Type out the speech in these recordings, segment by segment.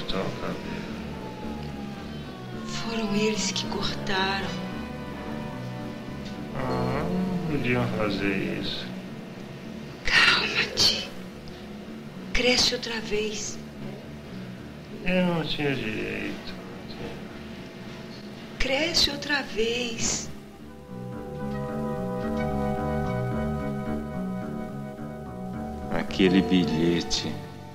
cortar o cabelo. Foram eles que cortaram. Não podiam fazer isso. Calma-te. Cresce outra vez. Eu não tinha direito. Cresce outra vez. Aquele bilhete.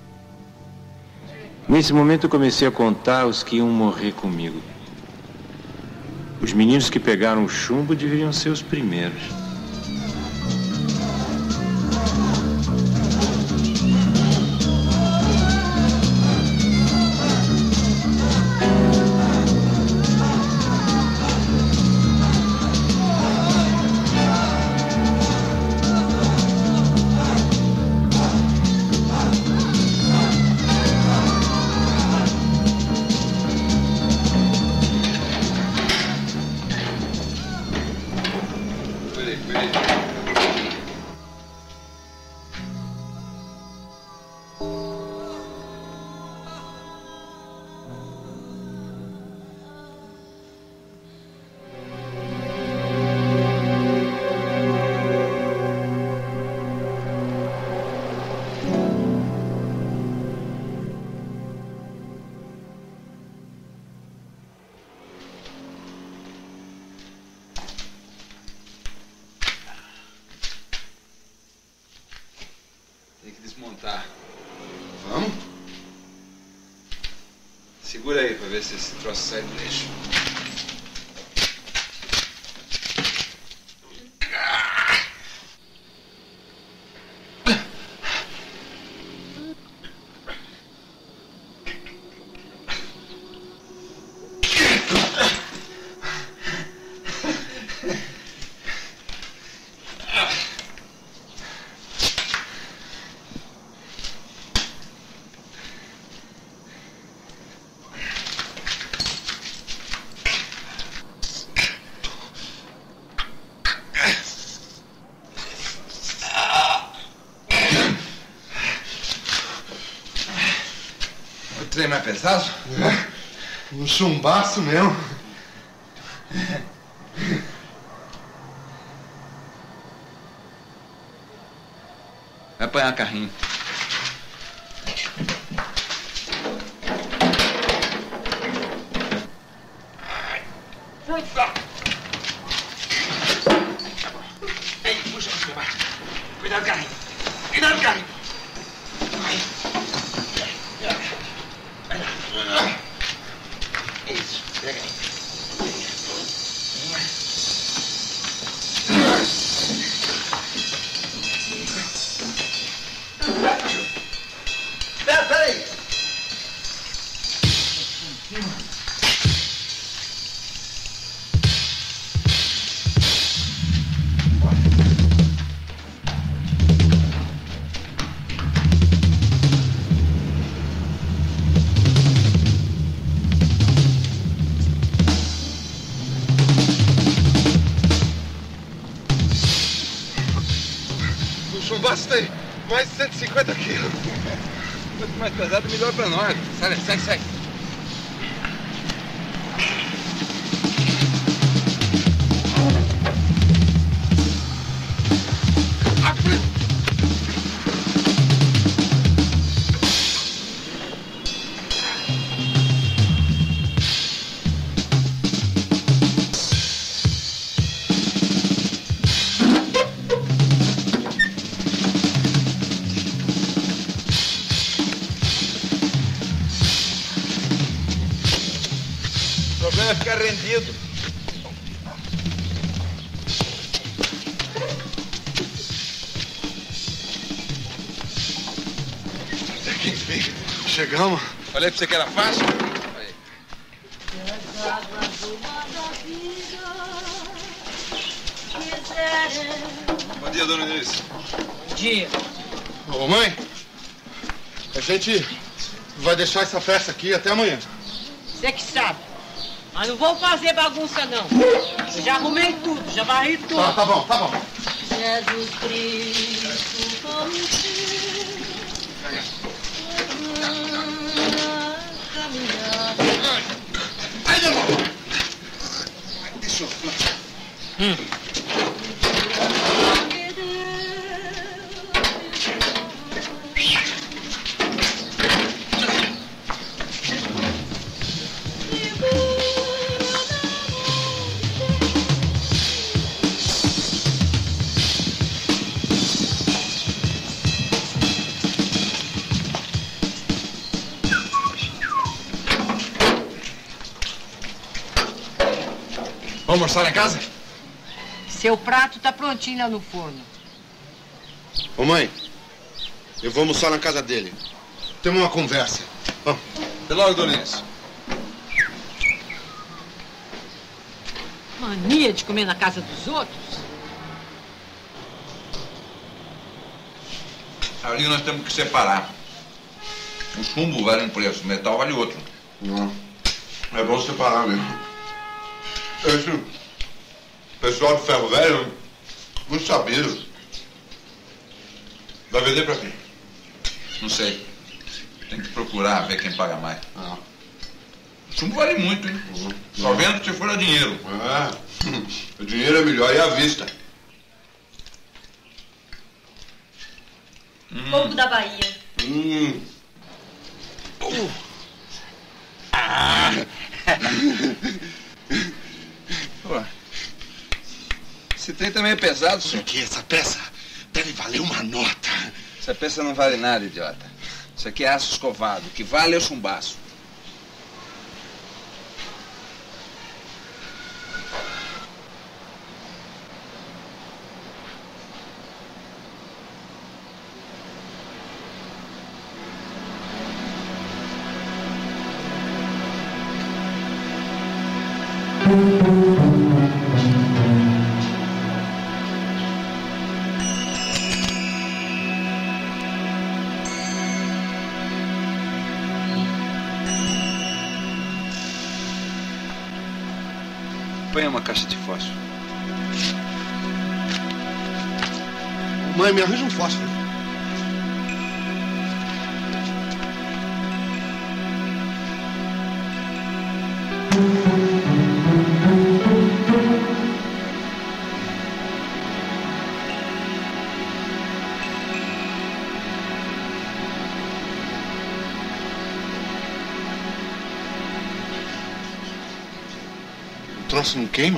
Nesse momento eu comecei a contar os que iam morrer comigo. Os meninos que pegaram o chumbo deveriam ser os primeiros. Tem que desmontar. Vamos? Segura aí pra ver se esse troço sai do eixo. O trem mais pesado? É. Um chumbaço mesmo. Vai apanhar carrinho. Ei, puxa, vai. Cuidado, carrinho. Cuidado, carrinho. Isso, pega aí. Espera aí. O chumbaço tem mais de 150 quilos. Quanto mais pesado, melhor pra nós. Sai. O problema é ficar rendido. Chegamos. Falei pra você que era fácil? Aí. Bom dia, dona Inês. Bom dia. Ô, mãe, a gente vai deixar essa festa aqui até amanhã. Você que sabe. Mas não vou fazer bagunça, não. Eu já arrumei tudo, já varri tudo. Tá bom. Jesus Cristo, como Ai, não! Deixa eu... Vamos almoçar lá em casa? Seu prato tá prontinho lá no forno. Ô, mãe, eu vou almoçar na casa dele. Temos uma conversa. Vamos. Até logo, Dona Inês. Mania de comer na casa dos outros. Ali nós temos que separar. O chumbo vale um preço, o metal vale outro. Não. É bom separar mesmo. Esse pessoal de ferro velho, muito sabido. Vai vender pra quem? Não sei. Tem que procurar ver quem paga mais. Ah. O chumbo vale muito, hein? Só vendo se for a dinheiro. O dinheiro é melhor e à vista. Povo da Bahia. Pô, esse trem também é pesado, Isso senhor. aqui, essa peça, deve valer uma nota. Essa peça não vale nada, idiota. Isso aqui é aço escovado. O que vale é o chumbaço. Põe uma caixa de fósforo. Mãe, me arranja um fósforo. O troço não queima?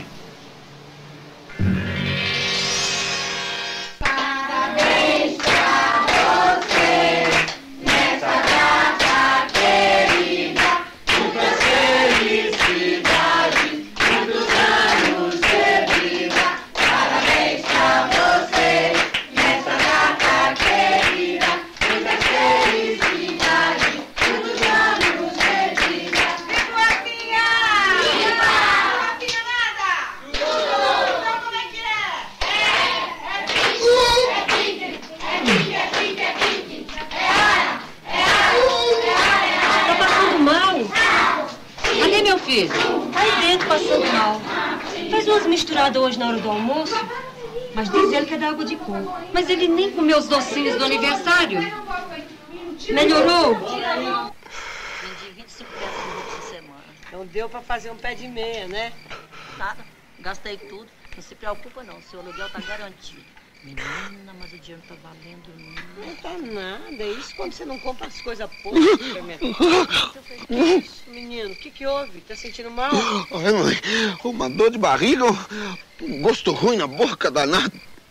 Hoje na hora do almoço, mas diz ele que é da água de coco. Mas ele nem comeu os docinhos do aniversário. Melhorou? Vendi 25 peças essa semana. Não deu pra fazer um pé de meia, né? Nada, gastei tudo. Não se preocupa não, seu aluguel tá garantido. Menina, mas o dinheiro tá valendo muito. Não tá nada, é isso quando você não compra as coisas poucas no supermercado. Menino, o que houve? Tá sentindo mal? Ai, mãe, uma dor de barriga, um gosto ruim na boca, danado.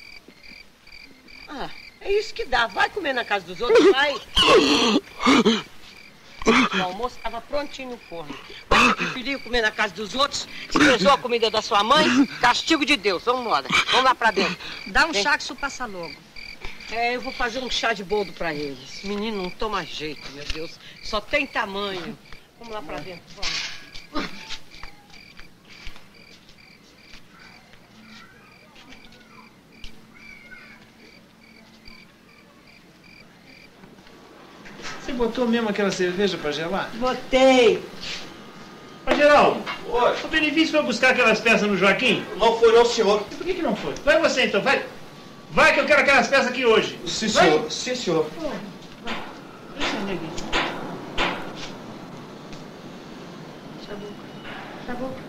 Ah, é isso que dá. Vai comer na casa dos outros, vai. O almoço estava prontinho no forno. Mas você preferiu comer na casa dos outros? Desprezou a comida da sua mãe? Castigo de Deus. Vamos embora. Vamos lá pra dentro. Dá um chá que isso passa logo. É, eu vou fazer um chá de boldo pra eles. Menino não toma jeito, meu Deus. Só tem tamanho. Vamos lá pra dentro, vamos. Você botou mesmo aquela cerveja pra gelar? Botei. Ô, Geraldo. Oi. O Benefício foi buscar aquelas peças no Joaquim? Não foi não, senhor. E por que não foi? Vai você então, vai. Vai que eu quero aquelas peças aqui hoje. Sim, vai. senhor. Sim, senhor. Deixa eu ver aqui. Fecha a boca. Fecha a boca.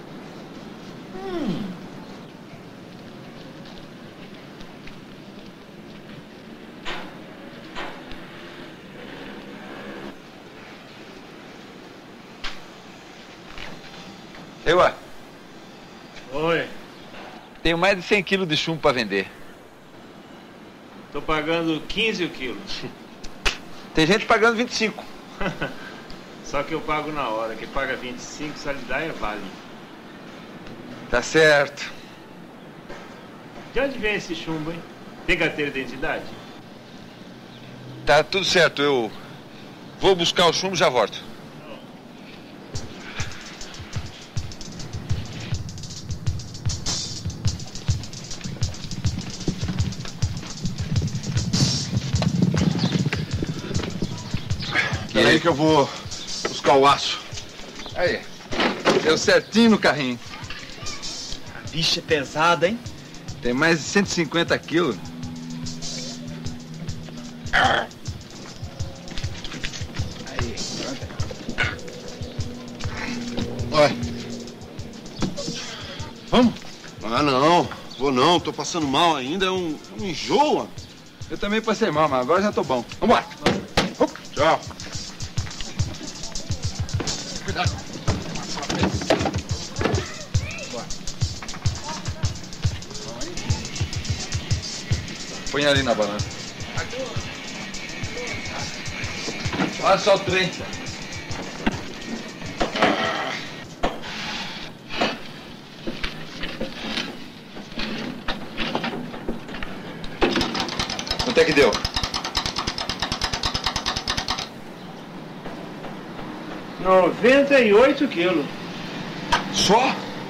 Eu, Oi. tenho mais de 100 quilos de chumbo para vender. Tô pagando 15 o quilo. Tem gente pagando 25. Só que eu pago na hora. Quem paga 25, se lhe dá é vale. Tá certo. De onde vem esse chumbo, hein? Tem carteira de identidade? Tá tudo certo, eu vou buscar o chumbo e já volto. Peraí que eu vou buscar o aço. Aí, deu certinho no carrinho. A bicha é pesada, hein? Tem mais de 150 quilos. Vai. Vamos? Ah, não. Vou não. Tô passando mal ainda. É um enjoo, mano. Eu também passei mal, mas agora já tô bom. Vambora. Tchau. Cuidado. Põe ali na balança. Olha só o trem. Quanto é que deu? 98 quilos. Só?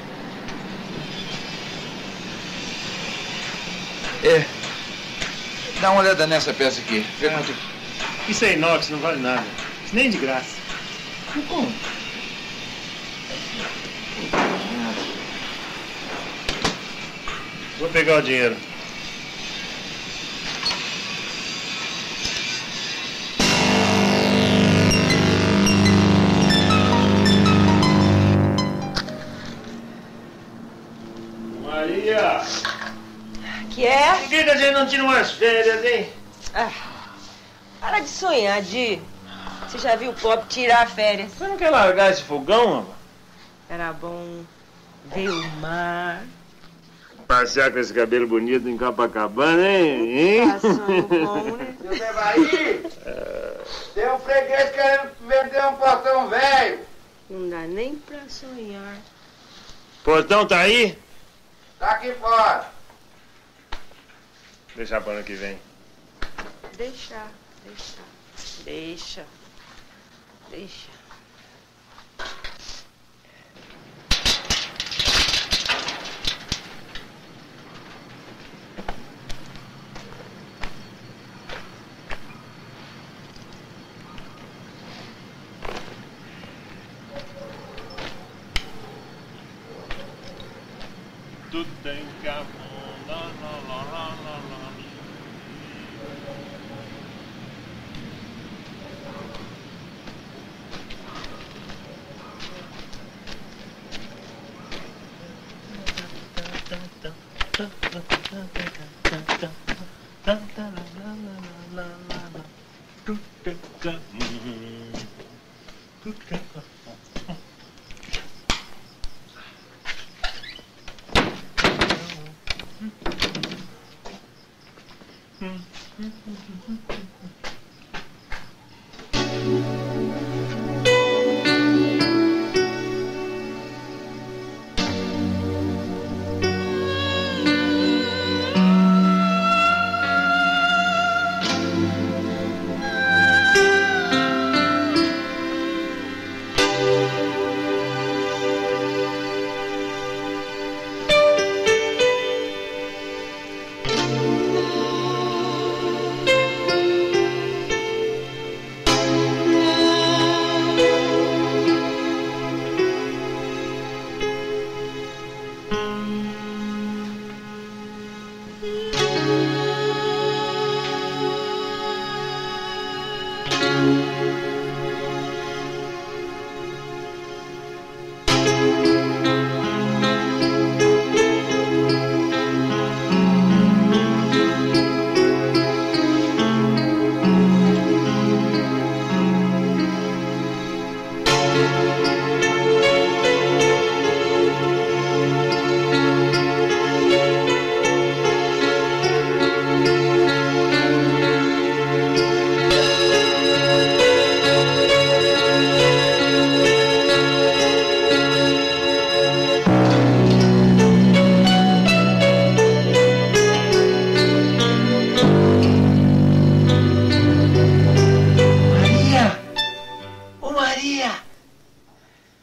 É. Dá uma olhada nessa peça aqui. Fernando. Isso é inox, não vale nada. Isso nem de graça. Como? Vou pegar o dinheiro. Maria! Que é? Por que a gente não tira umas férias, hein? Ah, para de sonhar, Di. Você já viu o pobre tirar férias? Você não quer largar esse fogão, mano? Era bom ver o mar. Passear com esse cabelo bonito em Copacabana, hein? Passando bom, né? Seu Devaí, tem um freguês querendo vender um portão velho. Não dá nem pra sonhar. Portão tá aí? Tá aqui fora. Deixa para ano que vem. Deixa. Tudo tem café. Lá, lá, lá, lá, lá, lá.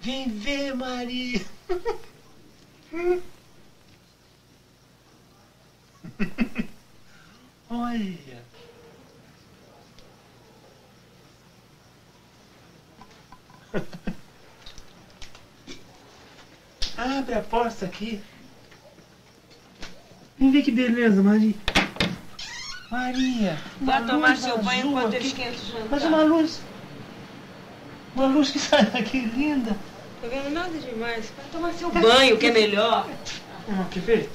Vem ver, Maria. Olha. Abre a porta aqui. Vem ver que beleza, Maria. Maria. Vá tomar seu banho enquanto eu aqui. esquento o jantar. Mas uma luz. Uma luz que sai daqui linda. Tô vendo nada demais. Vai tomar seu banho, que é melhor. Quer ver?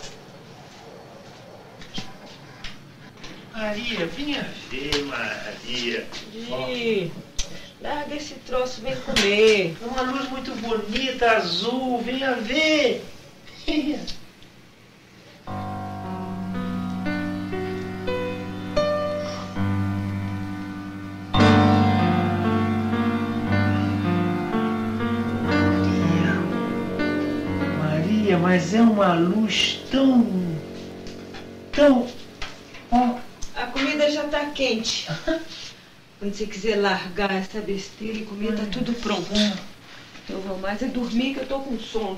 Maria, vinha ver, Maria. Gi, larga esse troço, vem comer. É uma luz muito bonita, azul. Venha ver. Venha. Maria, mas é uma luz tão... Ó. A comida já tá quente. Quando você quiser largar essa besteira e comer, tá tudo pronto. Eu vou mais é dormir que eu tô com sono.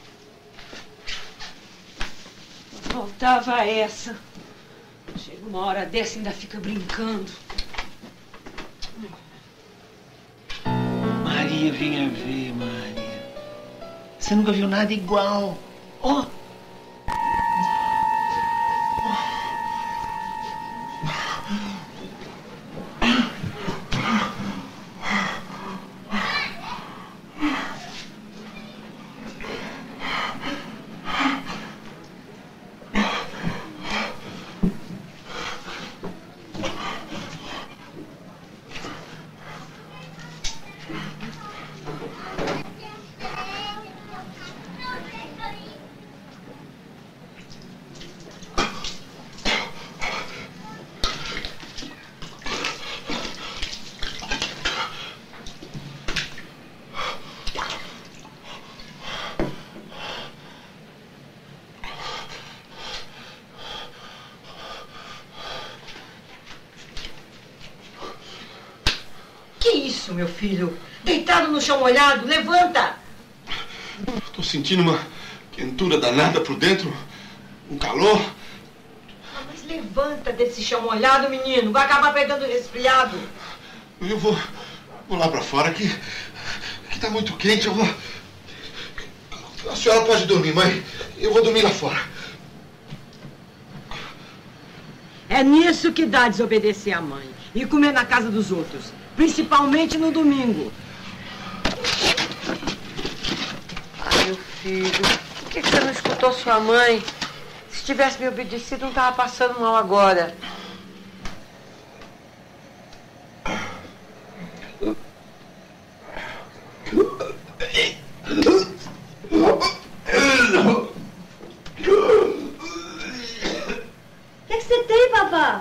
Faltava essa. Chega uma hora dessa e ainda fica brincando. Maria, venha ver, Maria. Você nunca viu nada igual. Ó. Que isso, meu filho? Deitado no chão molhado, levanta! Tô sentindo uma quentura danada por dentro, um calor. Mas levanta desse chão molhado, menino. Vai acabar pegando resfriado. Eu vou lá pra fora, que tá muito quente. Eu vou... A senhora pode dormir, mãe. Eu vou dormir lá fora. É nisso que dá desobedecer a mãe. E comer na casa dos outros. Principalmente no domingo. Ai, meu filho, por que você não escutou sua mãe? Se tivesse me obedecido, não estava passando mal agora. O que você tem, papá?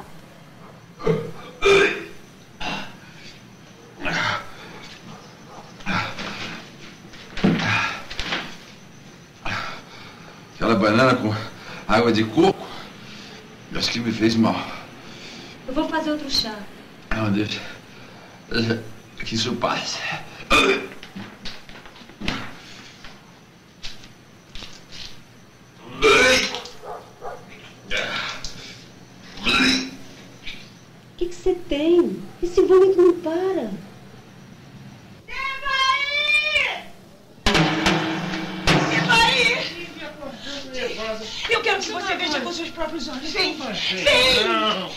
Aquela banana com água de coco, acho que me fez mal. Eu vou fazer outro chá. Não, deixa que isso passe. O que você tem? Esse vômito não para. Eu quero que você veja com seus próprios olhos. Vem, vem. Não.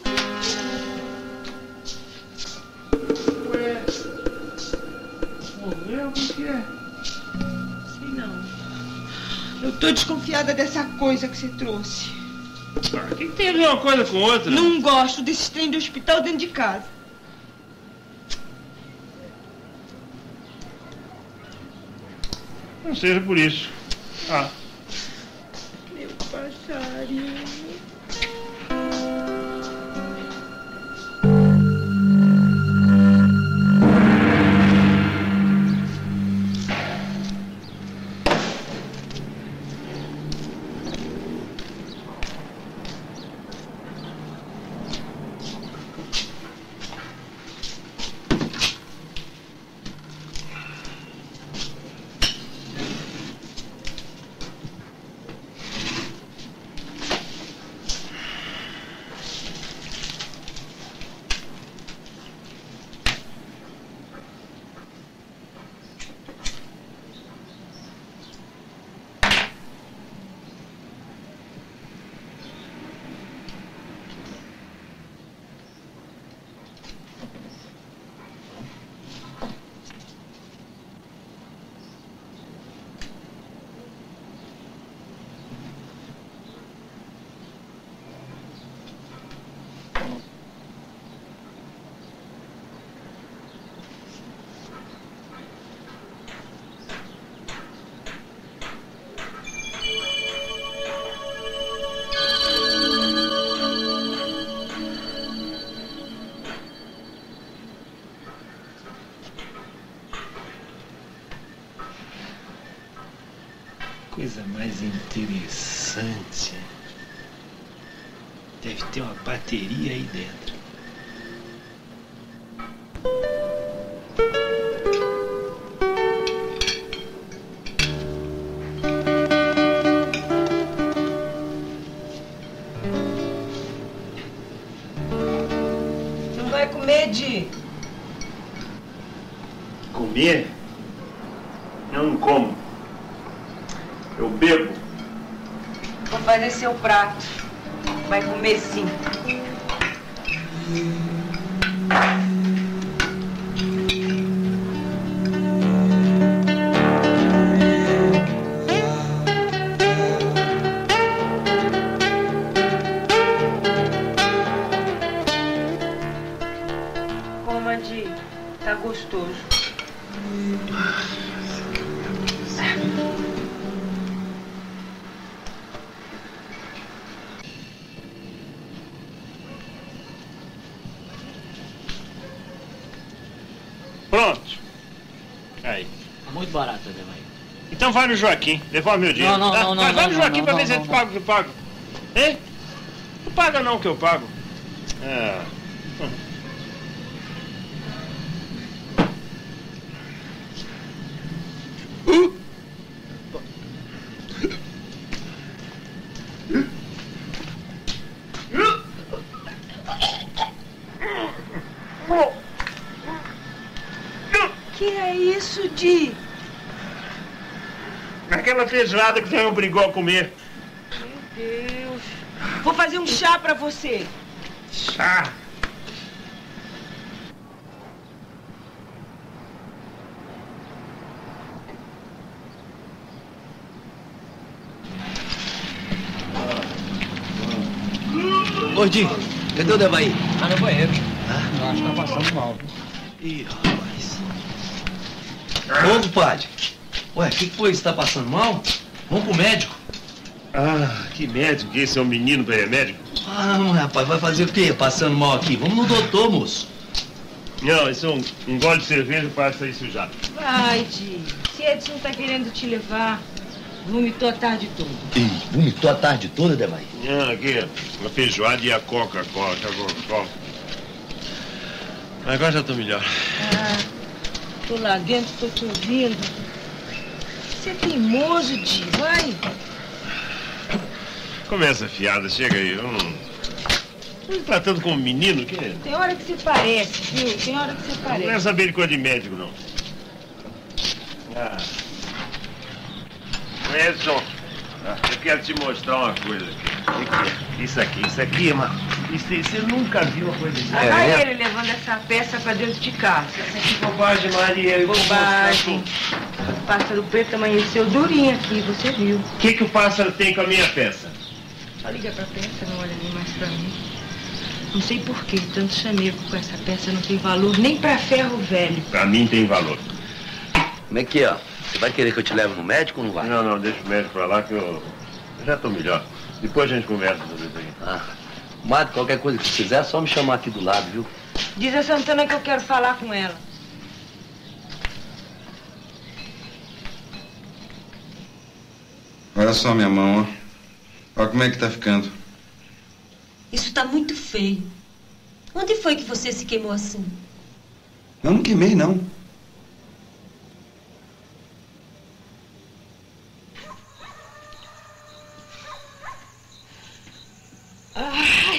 Ué. Morreu? O que é? Sei não. Eu tô desconfiada dessa coisa que você trouxe. O que tem a ver uma coisa com outra? Não gosto desse trem de hospital dentro de casa. Não seja por isso. Ah. Meu passarinho. Coisa mais interessante. Deve ter uma bateria aí dentro. Não vai comer, Di? Comer? Eu não como. Eu bebo. Vou fazer seu prato. Vai comer sim. Coma, Di. Tá gostoso. Pronto. Aí. Muito barato, Ademar. Então vai no Joaquim, devolve meu dinheiro. Não, tá? Vai no Joaquim pra ver se não. ele paga o que eu pago. Hein? Não paga não o que eu pago. Que é isso, Di? Aquela feijoada que você me obrigou a comer. Meu Deus. Vou fazer um chá pra você. Chá? Ô, Di, cadê o Devaí? Tá no banheiro. Eu acho que tá passando mal. Ih, rapaz. Ô, compadre. Ué, o que foi? Você tá passando mal? Vamos pro médico. Ah, que médico que esse é um menino pra ir médico? Ah, não, rapaz, vai fazer o quê? Passando mal aqui? Vamos no doutor, moço. Não, isso é um gole de cerveja para sair sujado. Vai, Di. Se Edson tá querendo te levar, vomitou a tarde toda. Ih, vomitou a tarde toda, Devaí? Não, aqui, a feijoada e a Coca-Cola. Agora já tô melhor. Ah, tô lá dentro, tô te ouvindo. Você é teimoso, Di. Vai. Começa fiada, chega aí. Eu não me tratando como menino, que é? Tem hora que você parece, viu? Tem hora que você Não parece. é saber de coisa de médico, não. Edson, eu quero te mostrar uma coisa aqui. Isso aqui, mano. Você nunca viu uma coisa assim. Olha ele levando essa peça pra dentro de casa. Que bobagem, Maria. Eu vou Bobagem. O pássaro preto amanheceu durinho aqui, você viu. O que o pássaro tem com a minha peça? Só liga pra peça, não olha nem mais pra mim. Não sei por que tanto chameco com essa peça não tem valor nem pra ferro velho. Pra mim tem valor. Como é que é, ó? Você vai querer que eu te leve no médico ou não vai? Não, deixa o médico pra lá que eu já tô melhor. Depois a gente conversa sobre isso aí. Ah, Madre, qualquer coisa que você quiser, é só me chamar aqui do lado, viu? Diz a Santana que eu quero falar com ela. Olha só minha mão, ó. Olha como é que tá ficando. Isso tá muito feio. Onde foi que você se queimou assim? Eu não queimei, não. Ai.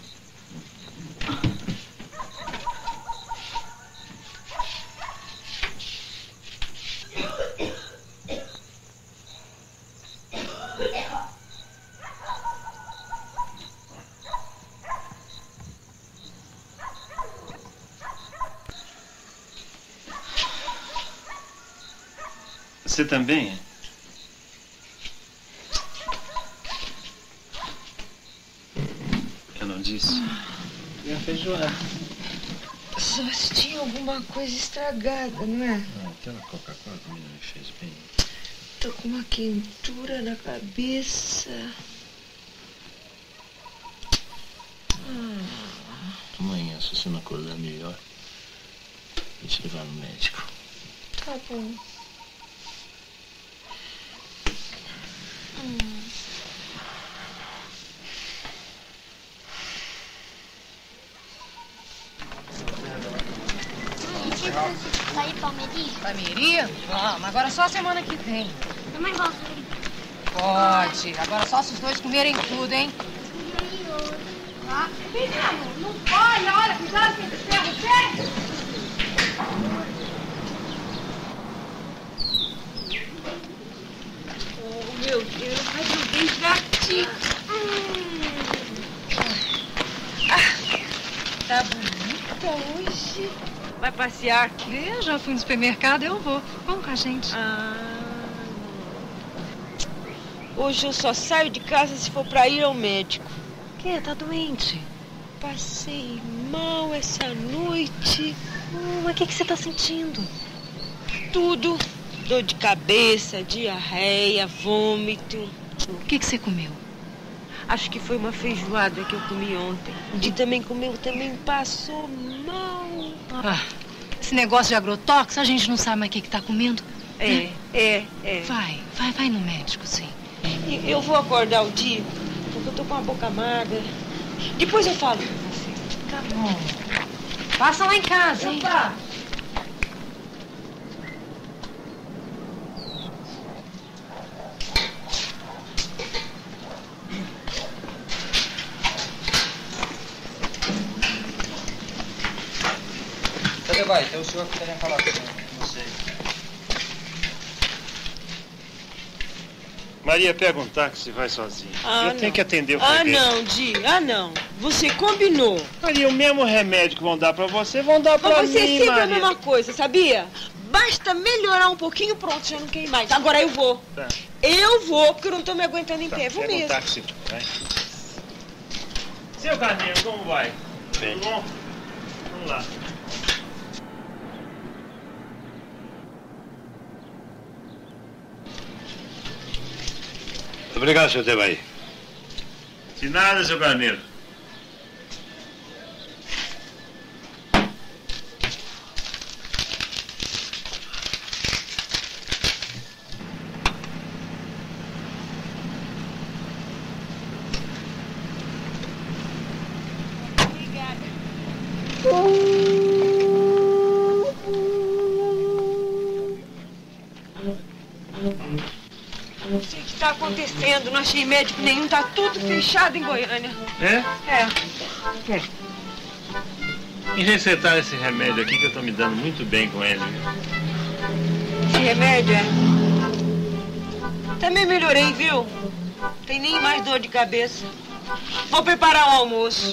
Você também? Eu não disse. E a feijoada? Só se tinha alguma coisa estragada, não é? Não, aquela Coca-Cola também não me fez bem. Tô com uma quentura na cabeça. Amanhã, se você não acordar melhor, vou te levar no médico. Tá bom. Palmeirinha? Palmeirinha? Vamos, agora só a semana que vem. Também gosto. Pode, agora só se os dois comerem tudo, hein? Menino, não pode, olha, cuidado com esse ferro, sério. Oh, meu Deus, mas eu dei gatinho. Tá bonita hoje. Vai passear? Eu já fui no supermercado, eu vou. Vamos com a gente. Hoje eu só saio de casa se for pra ir ao médico. O quê? Tá doente? Passei mal essa noite. Mas o que você tá sentindo? Tudo. Dor de cabeça, diarreia, vômito. O que você comeu? Acho que foi uma feijoada que eu comi ontem. O Di também comeu, também passou mal. Esse negócio de agrotóxico, a gente não sabe mais o que tá comendo. É. Vai no médico, sim. Eu vou acordar o Di, porque eu tô com a boca magra. Depois eu falo com você. Tá bom. Passa lá em casa, hein? Opa. Cadê vai? Tem o senhor que querem falar com você. Maria, pega um táxi e vai sozinha. Eu tenho que atender o freguês. Não, Di. Não. Você combinou. Maria, o mesmo remédio que vão dar pra você, vão dar pra mim, Mas você sempre Maria. a mesma coisa, sabia? Basta melhorar um pouquinho, pronto, já não quer ir mais. Agora eu vou. Tá. Eu vou, porque eu não tô me aguentando em pé. Vou Pega mesmo. um táxi, vai. Seu Carneiro, como vai? Bem. Tudo bom? Vamos lá. Obrigado, seu Tebaí. De nada, seu Carneiro. Não sei o que está acontecendo, não achei médico nenhum, tá tudo fechado em Goiânia. É? Me receitaram esse remédio aqui que eu tô me dando muito bem com ele. Esse remédio Também melhorei, viu? Tem nem mais dor de cabeça. Vou preparar o almoço.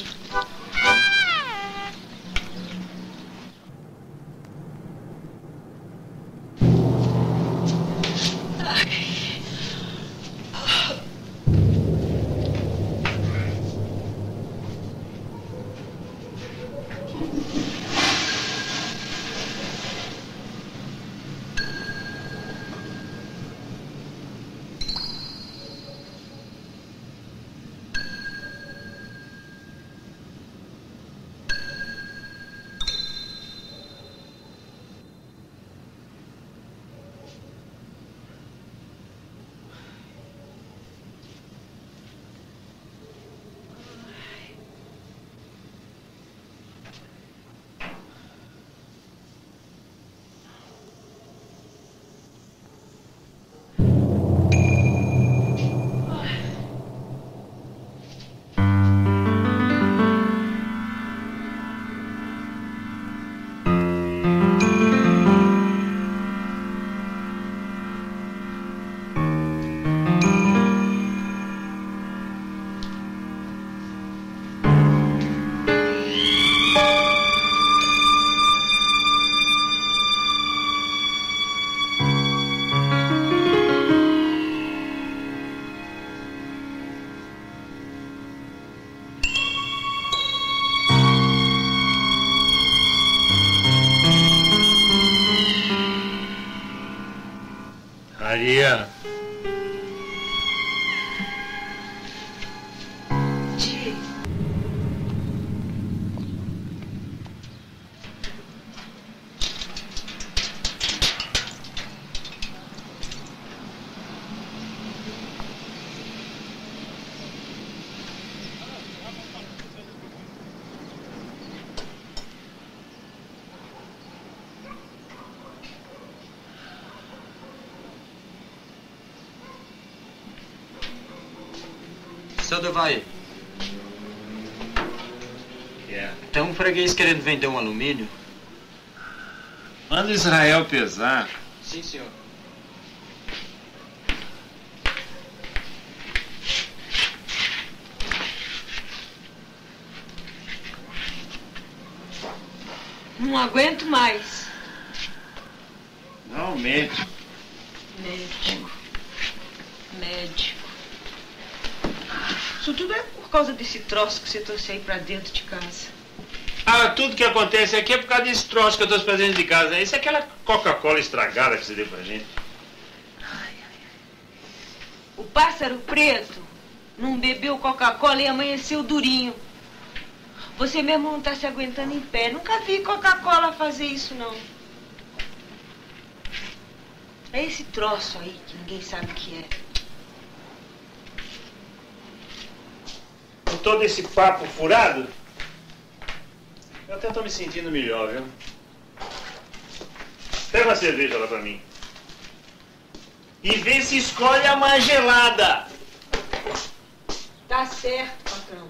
Maria. Seu Devaí. Yeah. Tem um freguês querendo vender um alumínio. Manda o Israel pesar. Sim, senhor. Não aguento mais. Não, médico. Médico. Isso tudo é por causa desse troço que você trouxe aí pra dentro de casa. Ah, tudo que acontece aqui é por causa desse troço que eu trouxe pra dentro de casa. Isso é aquela Coca-Cola estragada que você deu pra gente. O pássaro preto não bebeu Coca-Cola e amanheceu durinho. Você mesmo não tá se aguentando em pé. Nunca vi Coca-Cola fazer isso, não. É esse troço aí que ninguém sabe o que é. Com todo esse papo furado, eu até tô me sentindo melhor, viu? Pega uma cerveja lá pra mim. E vê se escolhe a mais gelada. Tá certo, patrão.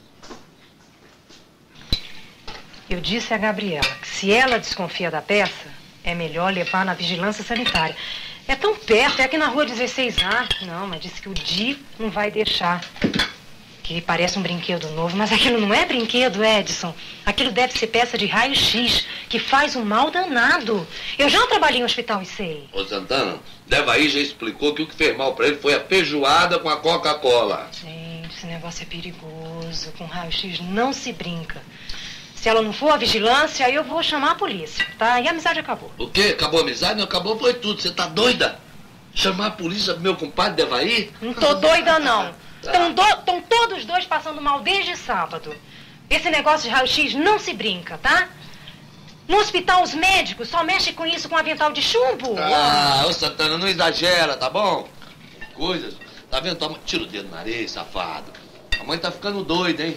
Eu disse a Gabriela que se ela desconfia da peça, é melhor levar na vigilância sanitária. É tão perto, é aqui na rua 16A. Não, mas disse que o Di não vai deixar. Que parece um brinquedo novo, mas aquilo não é brinquedo, Edson. Aquilo deve ser peça de raio-x, que faz um mal danado. Eu já trabalhei em hospital e sei. Ô Santana, Devaí já explicou que o que fez mal pra ele foi a feijoada com a Coca-Cola. Gente, esse negócio é perigoso. Com raio-x não se brinca. Se ela não for à vigilância, eu vou chamar a polícia, tá? E a amizade acabou. O quê? Acabou a amizade? Não acabou, foi tudo. Você tá doida? Chamar a polícia pro meu compadre Devaí? Não tô doida, não. Estão todos dois passando mal desde sábado. Esse negócio de raio-x não se brinca, tá? No hospital, os médicos só mexem com isso com avental de chumbo. Ah, ô Santana, não exagera, tá bom? Coisas. Tá vendo? Toma, tira o dedo no nariz, safado. A mãe tá ficando doida, hein?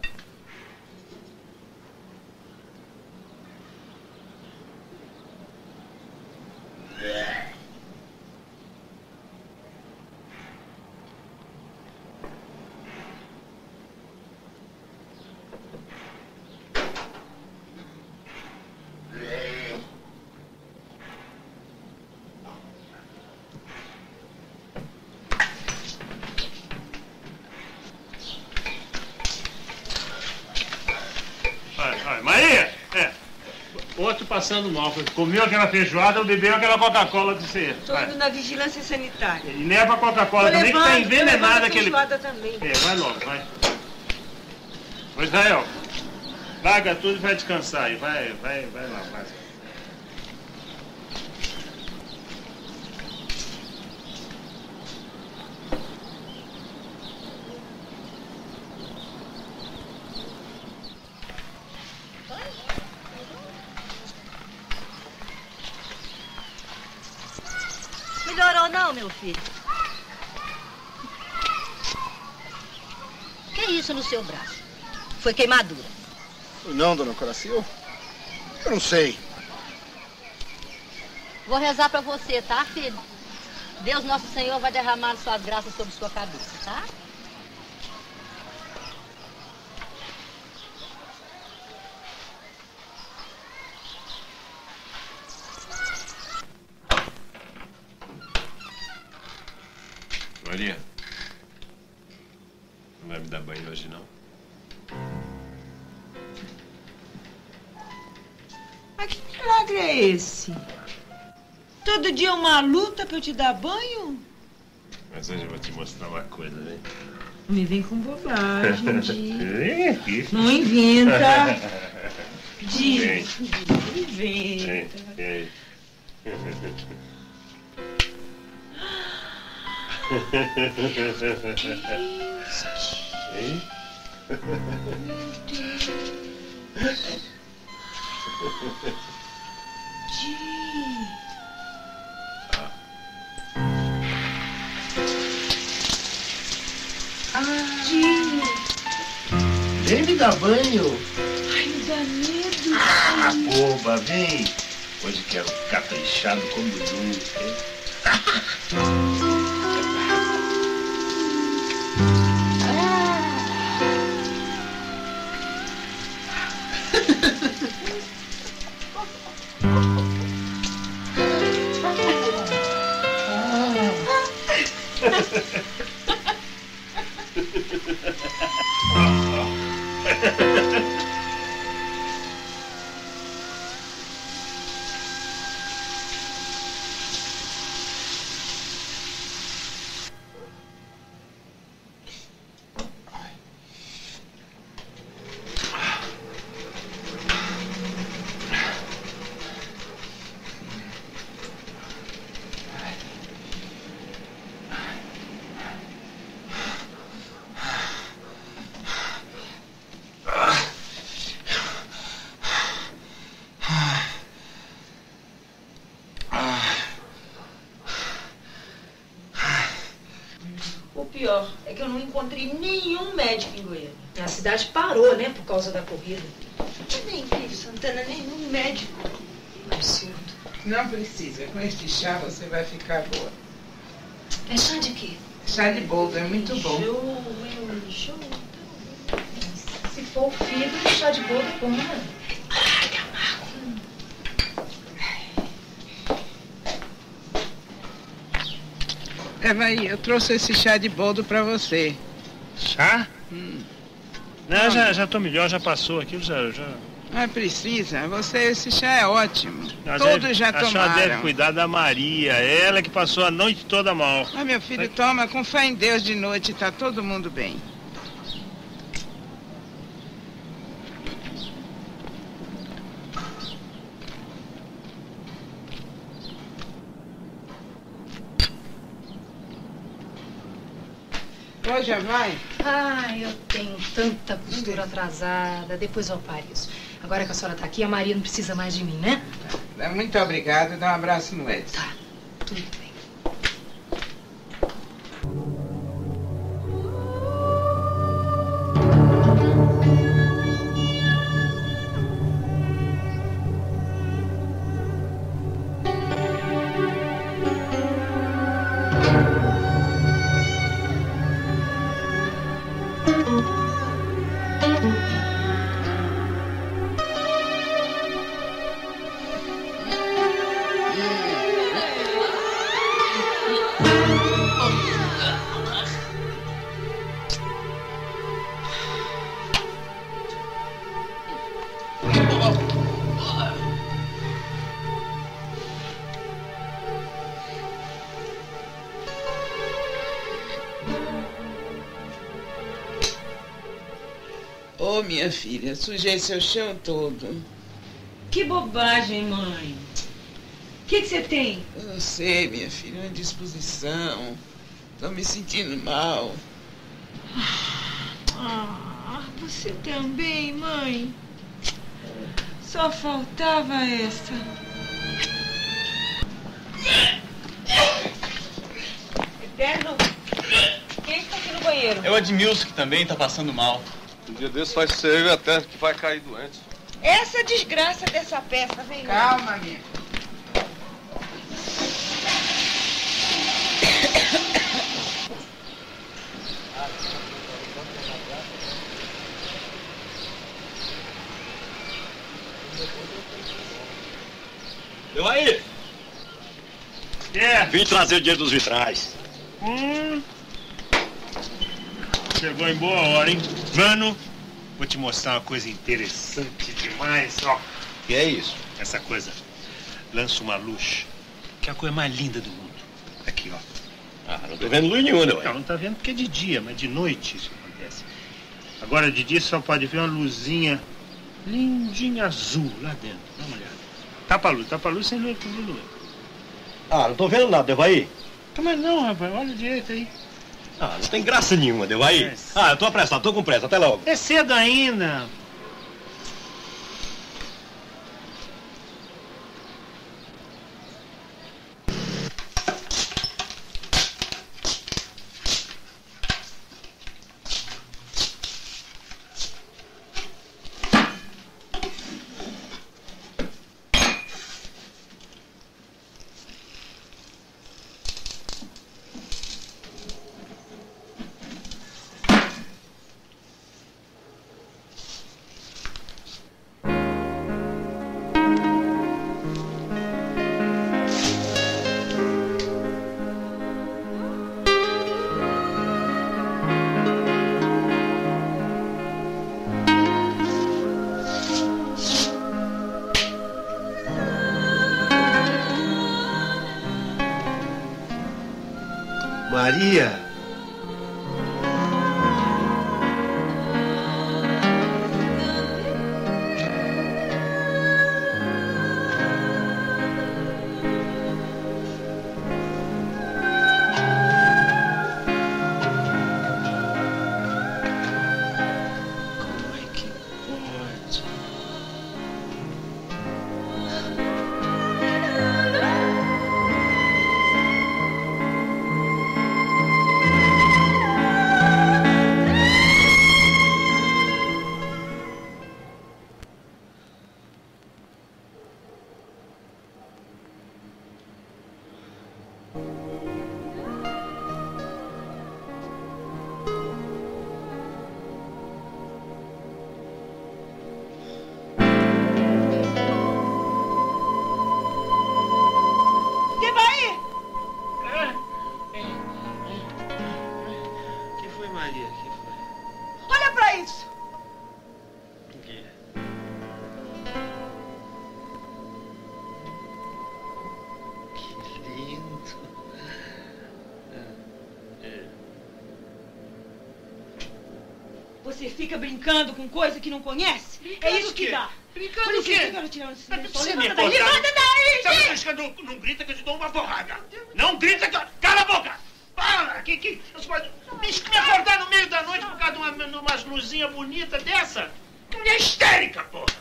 Maria! Outro passando mal. Comeu aquela feijoada, bebeu aquela Coca-Cola de você. Tô indo na vigilância sanitária. E leva a Coca-Cola também, que tá envenenada aquele... Também. Vai logo, vai. Ô Israel, larga tudo e vai descansar aí. Vai lá, vai. Melhorou não, meu filho? Que é isso no seu braço? Foi queimadura? Não, dona Coracil. Eu não sei. Vou rezar pra você, tá, filho? Deus Nosso Senhor vai derramar suas graças sobre sua cabeça, tá? Maria, não vai me dar banho hoje, não? Mas que milagre é esse? Todo dia uma luta pra eu te dar banho? Mas hoje eu vou te mostrar uma coisa, né? Não me vem com bobagem, Di. Não inventa. Di, não inventa. Hein? Vem me dar banho. Ai, me dá medo. Ah, boba, vem. Hoje quero caprichado como nunca, hein? O pior é que eu não encontrei nenhum médico em Goiânia. A cidade parou, né, por causa da corrida. Nem vi, Santana, nenhum médico. Absurdo. Não precisa. Com este chá você vai ficar boa. É chá de quê? Chá de boldo, é muito bom. Show. Se for o fígado, chá de boldo é bom, né? Ai, que amargo. Evaí, eu trouxe esse chá de boldo pra você. Chá? Não, já tô melhor, já passou aquilo, já... Não precisa, esse chá é ótimo. Todos já tomaram. A senhora deve cuidar da Maria, ela que passou a noite toda mal. Mas meu filho, toma, com fé em Deus de noite, tá todo mundo bem. Hoje já vai? Ai, eu tenho tanta costura atrasada. Depois eu aparo isso. Agora que a senhora tá aqui, a Maria não precisa mais de mim, né? Muito obrigado. Dá um abraço no Edson. Tá, tudo bem. Ô, minha filha, sujei seu chão todo. Que bobagem, mãe. O que você tem? Eu não sei, minha filha, uma indisposição. Tô me sentindo mal. Você também, mãe? Só faltava essa. Eterno, quem está aqui no banheiro? É o Edmilson, que também tá passando mal. Um dia desse vai ser eu até que vai cair doente. Essa desgraça dessa peça, vem. Calma, minha. Deu aí? É. Vim trazer o dinheiro dos vitrais. Chegou em boa hora, hein? Mano, vou te mostrar uma coisa interessante demais, ó. Que é isso? Essa coisa. Lança uma luz, que é a coisa mais linda do mundo. Aqui, ó. Ah, não tô vendo luz nenhuma, não. Não tá vendo porque é de dia, mas de noite isso acontece. Agora de dia só pode ver uma luzinha lindinha azul lá dentro. Dá uma olhada. Tapa a luz sem luz. Ah, não tô vendo nada, Devaí. Mas não, rapaz, olha direito aí. Ah, não tem graça nenhuma, Devaí. Ah, eu tô apressado, tô com pressa, até logo. É cedo ainda. Maria! Você fica brincando com coisa que não conhece? Brincando é isso que dá. Brincando o quê? Você me levanta daí, levanta daí! Você não grita que eu te dou uma porrada. Não grita que eu... Cala a boca! Para! Você pode me acordar no meio da noite por causa de umas luzinhas bonitas dessa? Mulher histérica, porra!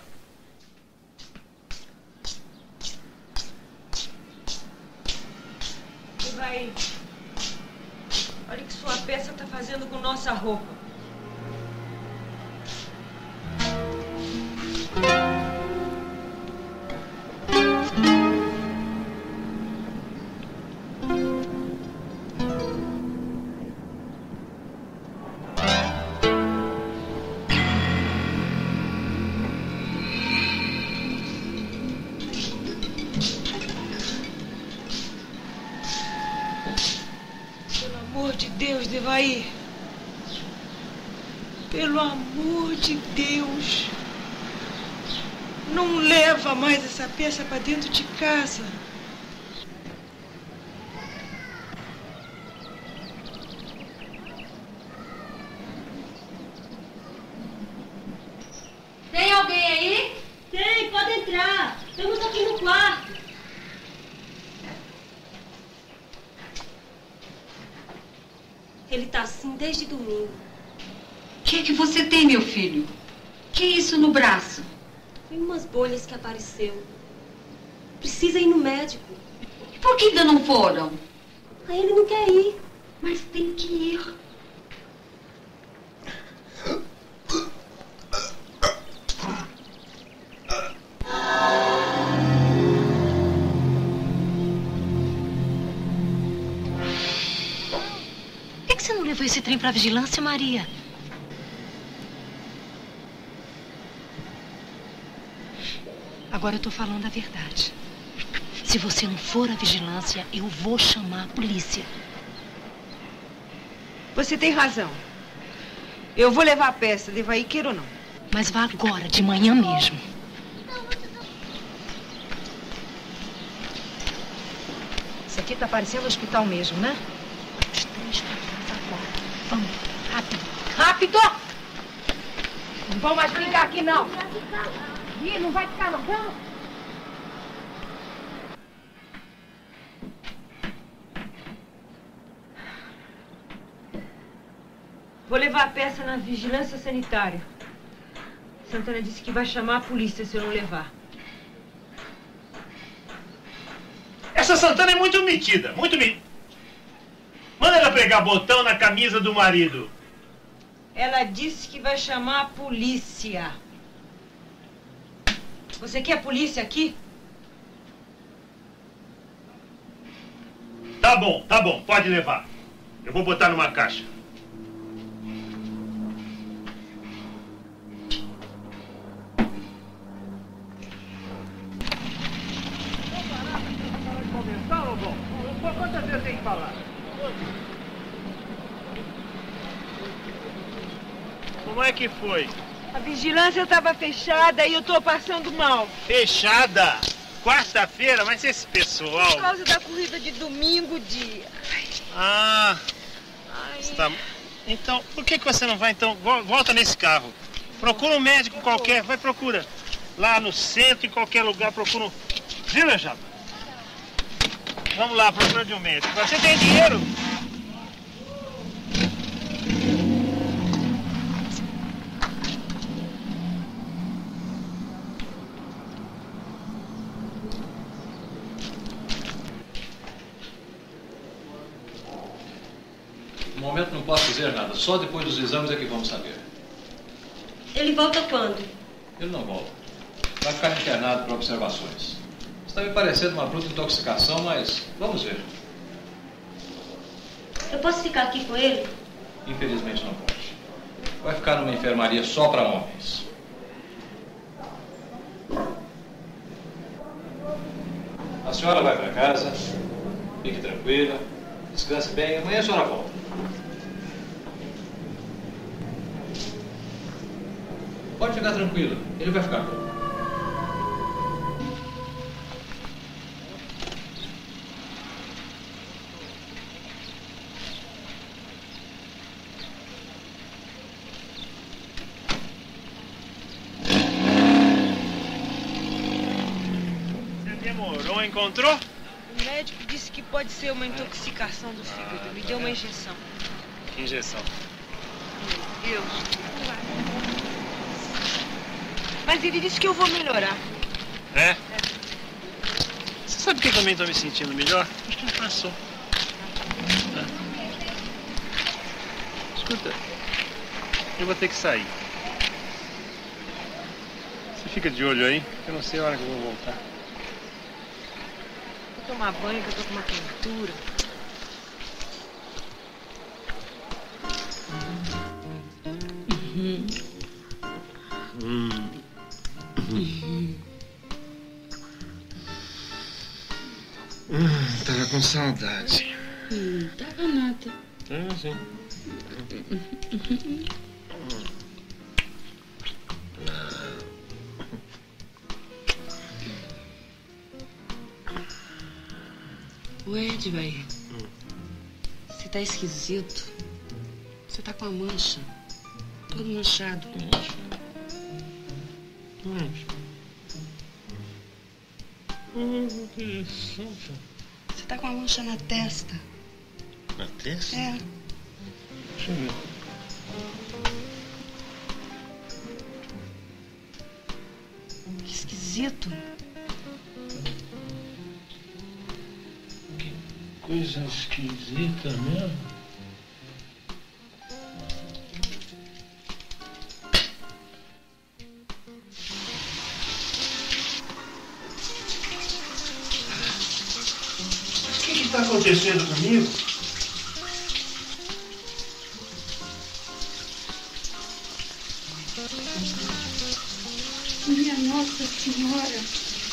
Vai. Olha o que sua peça tá fazendo com nossa roupa. Pelo amor de Deus, Devaí. Pelo amor de Deus. Não leva mais essa peça para dentro de casa. Tem alguém aí? Tem, pode entrar. Estamos aqui no quarto. Ele tá assim desde domingo. O que é que você tem, meu filho? Que é isso no braço? Foi umas bolhas que apareceu. Precisa ir no médico. Por que ainda não foram? Aí ele não quer ir. Mas tem que ir. Por que você não levou esse trem pra vigilância, Maria? Agora eu tô falando a verdade. Se você não for à vigilância, eu vou chamar a polícia. Você tem razão. Eu vou levar a peça, Devaí, queira ou não. Mas vá agora, de manhã mesmo. Isso aqui tá parecendo hospital mesmo, né? Os três pra casa agora. Vamos, rápido. Rápido! Não vão mais brincar aqui, não. Ih, não vai ficar, não. Vamos. Vou levar a peça na vigilância sanitária. Santana disse que vai chamar a polícia se eu não levar. Essa Santana é muito metida, muito metida. Manda ela pregar botão na camisa do marido. Ela disse que vai chamar a polícia. Você quer a polícia aqui? Tá bom, pode levar. Eu vou botar numa caixa. Quantas vezes tem que falar? Como é que foi? A vigilância estava fechada e eu tô passando mal. Fechada? Quarta-feira? Mas esse pessoal... Por causa da corrida de domingo, dia. Ah, Tá. Então, por que você não vai, então? Volta nesse carro. Procura um médico qualquer, procura. Lá no centro, em qualquer lugar, procura um... Viu, Japa? Vamos lá, procura de um médico. Você tem dinheiro? No momento não posso dizer nada. Só depois dos exames é que vamos saber. Ele volta quando? Ele não volta. Vai ficar internado para observações. Está me parecendo uma bruta intoxicação, mas vamos ver. Eu posso ficar aqui com ele? Infelizmente não pode. Vai ficar numa enfermaria só para homens. A senhora vai para casa. Fique tranquila. Descanse bem. Amanhã a senhora volta. Pode ficar tranquilo. Ele vai ficar bom. Encontrou? O médico disse que pode ser uma intoxicação do fígado. Me deu uma injeção. Que injeção? Meu Deus. Mas ele disse que eu vou melhorar. É? Você sabe que eu também estou me sentindo melhor? Acho que passou. Escuta, eu vou ter que sair. Você fica de olho aí, que eu não sei a hora que eu vou voltar. Vou tomar banho, que eu tô com uma quentura. Tava com saudade. Tava nada. Sim. O Ed, velho. Você tá esquisito. Você tá com a mancha. Todo manchado. Você tá com a mancha na testa. Na testa? É. Deixa eu ver. Que esquisito. Coisa esquisita mesmo. O que está acontecendo comigo? Minha Nossa Senhora.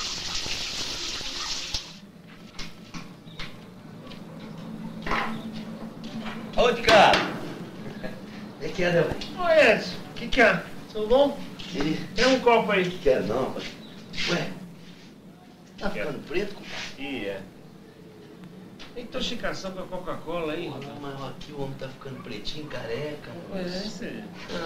Onde, cara? O que é, Delmar? Ô, Edson, o que é? Tudo bom? Tem um copo aí. Quer não, pai. Ué, tá ficando preto, compadre? É. Tem intoxicação com a Coca-Cola aí. Mas aqui o homem tá ficando pretinho, careca. Pois é.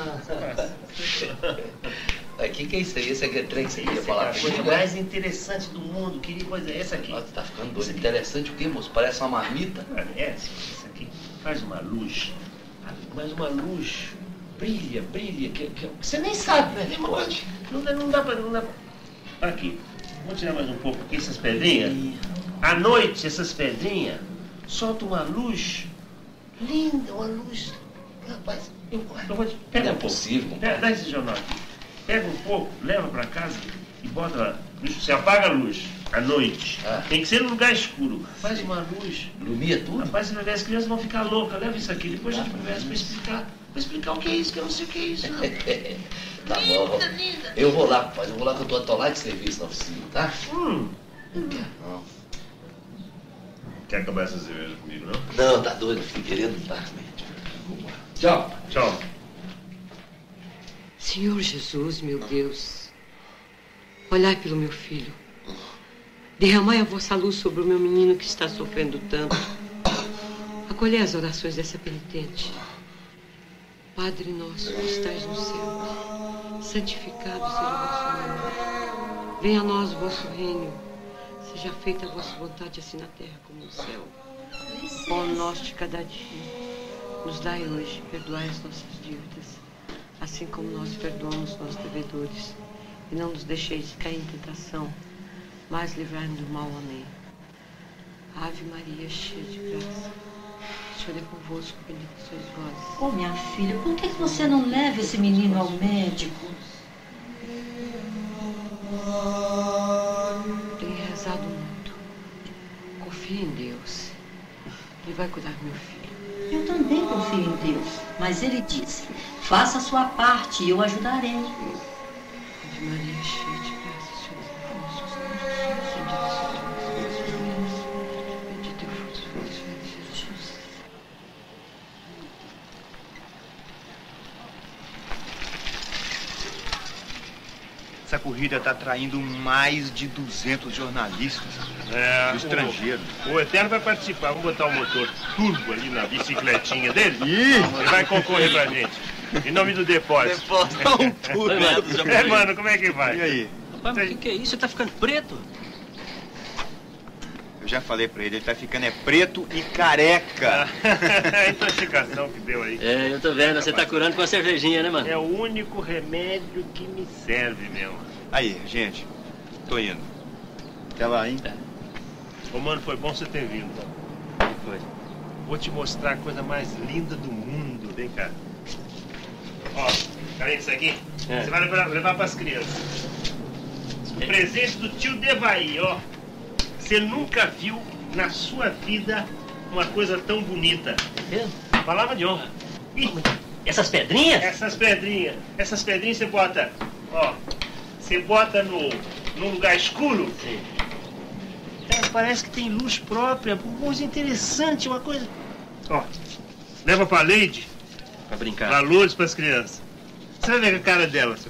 Mas que é isso aí? Esse aqui é trem que você queria falar A coisa mais interessante do mundo. Que coisa é essa aqui? Nossa, tá ficando doido. Interessante o quê, moço? Parece uma marmita. Essa aqui faz uma luz. Mas uma luz. Brilha. Que você nem sabe, né? Pode. Não dá pra... Aqui. Vamos tirar mais um pouco aqui essas pedrinhas. À noite, essas pedrinhas soltam uma luz linda, uma luz... Rapaz, eu vou te... Pega Não é um pouco. possível. Dá esse jornal aqui. Pega um pouco, leva pra casa e bota lá. Você apaga a luz à noite. Tem que ser num lugar escuro. Faz uma luz. Ilumina tudo? Rapaz, se não ver, as crianças vão ficar loucas. Leva isso aqui. Depois a gente conversa pra explicar. Pra explicar o que é isso, que eu não sei o que é isso. Não. Tá bom. Linda. Eu vou lá, rapaz. Eu vou lá que eu tô atolado de serviço na oficina, tá? Não. Quer acabar essa cerveja comigo, não? Não, tá doido. Fiquei querendo tá. Tchau. Tchau. Senhor Jesus, meu Deus, olhai pelo meu filho. Derramai a vossa luz sobre o meu menino que está sofrendo tanto. acolhei as orações dessa penitente. Padre nosso que estais no céu, santificado seja o vosso nome. Venha a nós o vosso reino. Seja feita a vossa vontade, assim na terra como no céu. Pão nosso de cada dia nos dai hoje, perdoai as nossas dívidas, assim como nós perdoamos nossos devedores. E não nos deixeis cair em tentação, mas livrai-nos do mal. Amém. Ave Maria, cheia de graça, o Senhor é convosco, bendita sois vós. Ô, minha filha, por que você não leva esse menino ao médico? Tenho rezado muito. Confio em Deus. Ele vai cuidar do meu filho. Eu também confio em Deus, mas ele disse, faça a sua parte e eu ajudarei. Ave Maria, cheia de graça, o Senhor é convosco. Bendita sois vós, bendito é o fruto do vosso ventre, Jesus. Essa corrida está atraindo mais de 200 jornalistas do estrangeiro. O Eterno vai participar. Vamos botar o motor turbo ali na bicicletinha dele. Ele vai concorrer pra gente. Em nome do depósito. Tudo. Mano, como é que vai? E aí? Rapaz, mas o que é isso? Você tá ficando preto? Eu já falei pra ele tá ficando preto e careca. É a intoxicação que deu aí. É, eu tô vendo. Você tá curando com a cervejinha, né, mano? É o único remédio que me serve mesmo. Aí, gente, tô indo. Até lá, hein? Ô, mano, foi bom você ter vindo. O que foi? Vou te mostrar a coisa mais linda do mundo. Vem cá. Ó, tá vendo isso aqui? Você vai levar pras crianças. O presente do tio Devaí, ó. Você nunca viu na sua vida uma coisa tão bonita. Palavra de honra. Essas pedrinhas? Essas pedrinhas. Essas pedrinhas você bota, ó. Você bota num lugar escuro. Sim. Elas parece que tem luz própria. Uma coisa interessante, uma coisa. Ó. Leva pra Leide. Pra brincar. Pra Lourdes, pras crianças. Você vai ver a cara delas.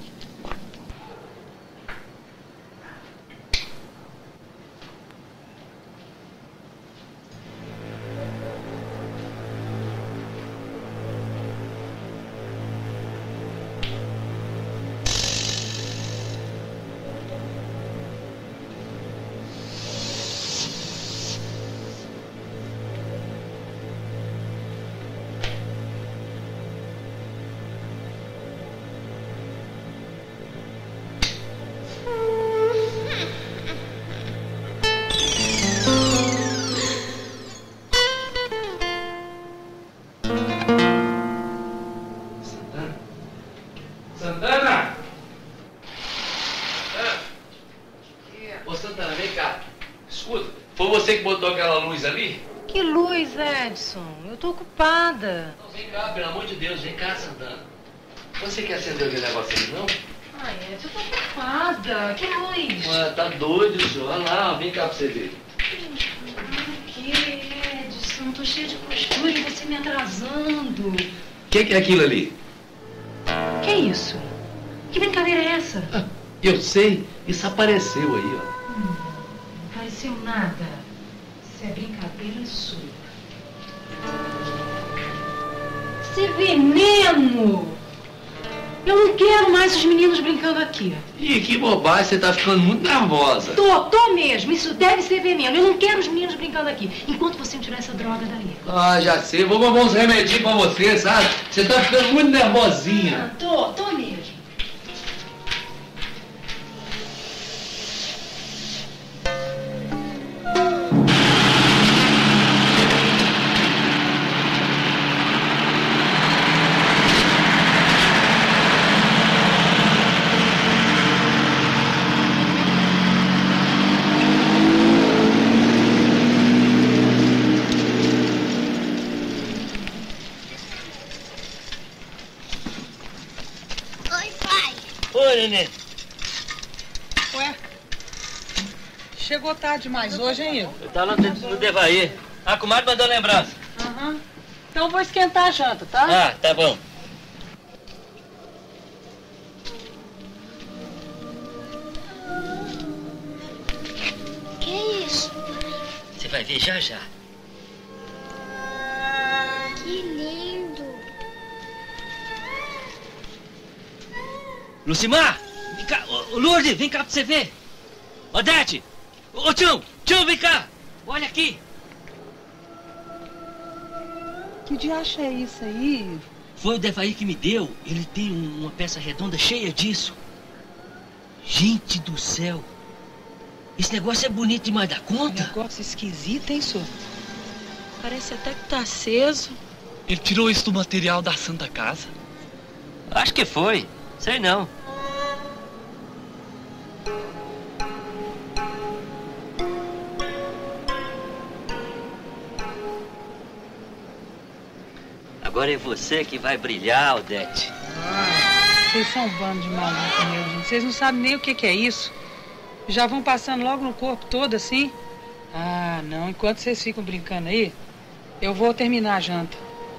Santana! Ô, Santana, vem cá. Escuta, foi você que botou aquela luz ali? Que luz, Edson? Eu tô ocupada. Não, vem cá, pelo amor de Deus, vem cá, Santana. Você quer acender aquele negócio aí, não? Ai, Edson, eu tô ocupada. Que luz? Ué, tá doido, senhor. Olha lá, vem cá pra você ver. Que, Edson? Tô cheia de costura e você me atrasando. O que é aquilo ali? Que é isso? Que brincadeira é essa? Eu sei, isso apareceu aí, ó. Não pareceu nada. Isso é brincadeira sua. Isso é veneno! Eu não quero mais os meninos brincando aqui. Ih, que bobagem, você tá ficando muito nervosa. Tô mesmo. Isso deve ser veneno. Eu não quero os meninos brincando aqui. Enquanto você não tirar essa droga daí. Ah, já sei. Vou botar uns remedinhos pra você, sabe? Você tá ficando muito nervosinha. Tô mesmo. Oi, neném. Ué? Chegou tarde demais hoje, hein, Igor? Eu tava no Devaí. A comadre mandou lembrança. Aham. Então eu vou esquentar a janta, tá? Ah, tá bom. Que é isso? Você vai ver já já. Lucimar! Vem cá! Ô, Lourdes, vem cá pra você ver! Odete! Ô, Tião! Tião, vem cá! Olha aqui! Que diacho é isso aí? Foi o Devaí que me deu. Ele tem uma peça redonda cheia disso. Gente do céu! Esse negócio é bonito demais da conta. Negócio esquisito, hein, senhor? Parece até que tá aceso. Ele tirou isso do material da Santa Casa? Acho que foi. Sei não. Agora é você que vai brilhar, Odete. Vocês são um bando de malucos mesmo, gente. Vocês não sabem nem o que é isso. Já vão passando logo no corpo todo assim? Ah, não. Enquanto vocês ficam brincando aí, eu vou terminar a janta.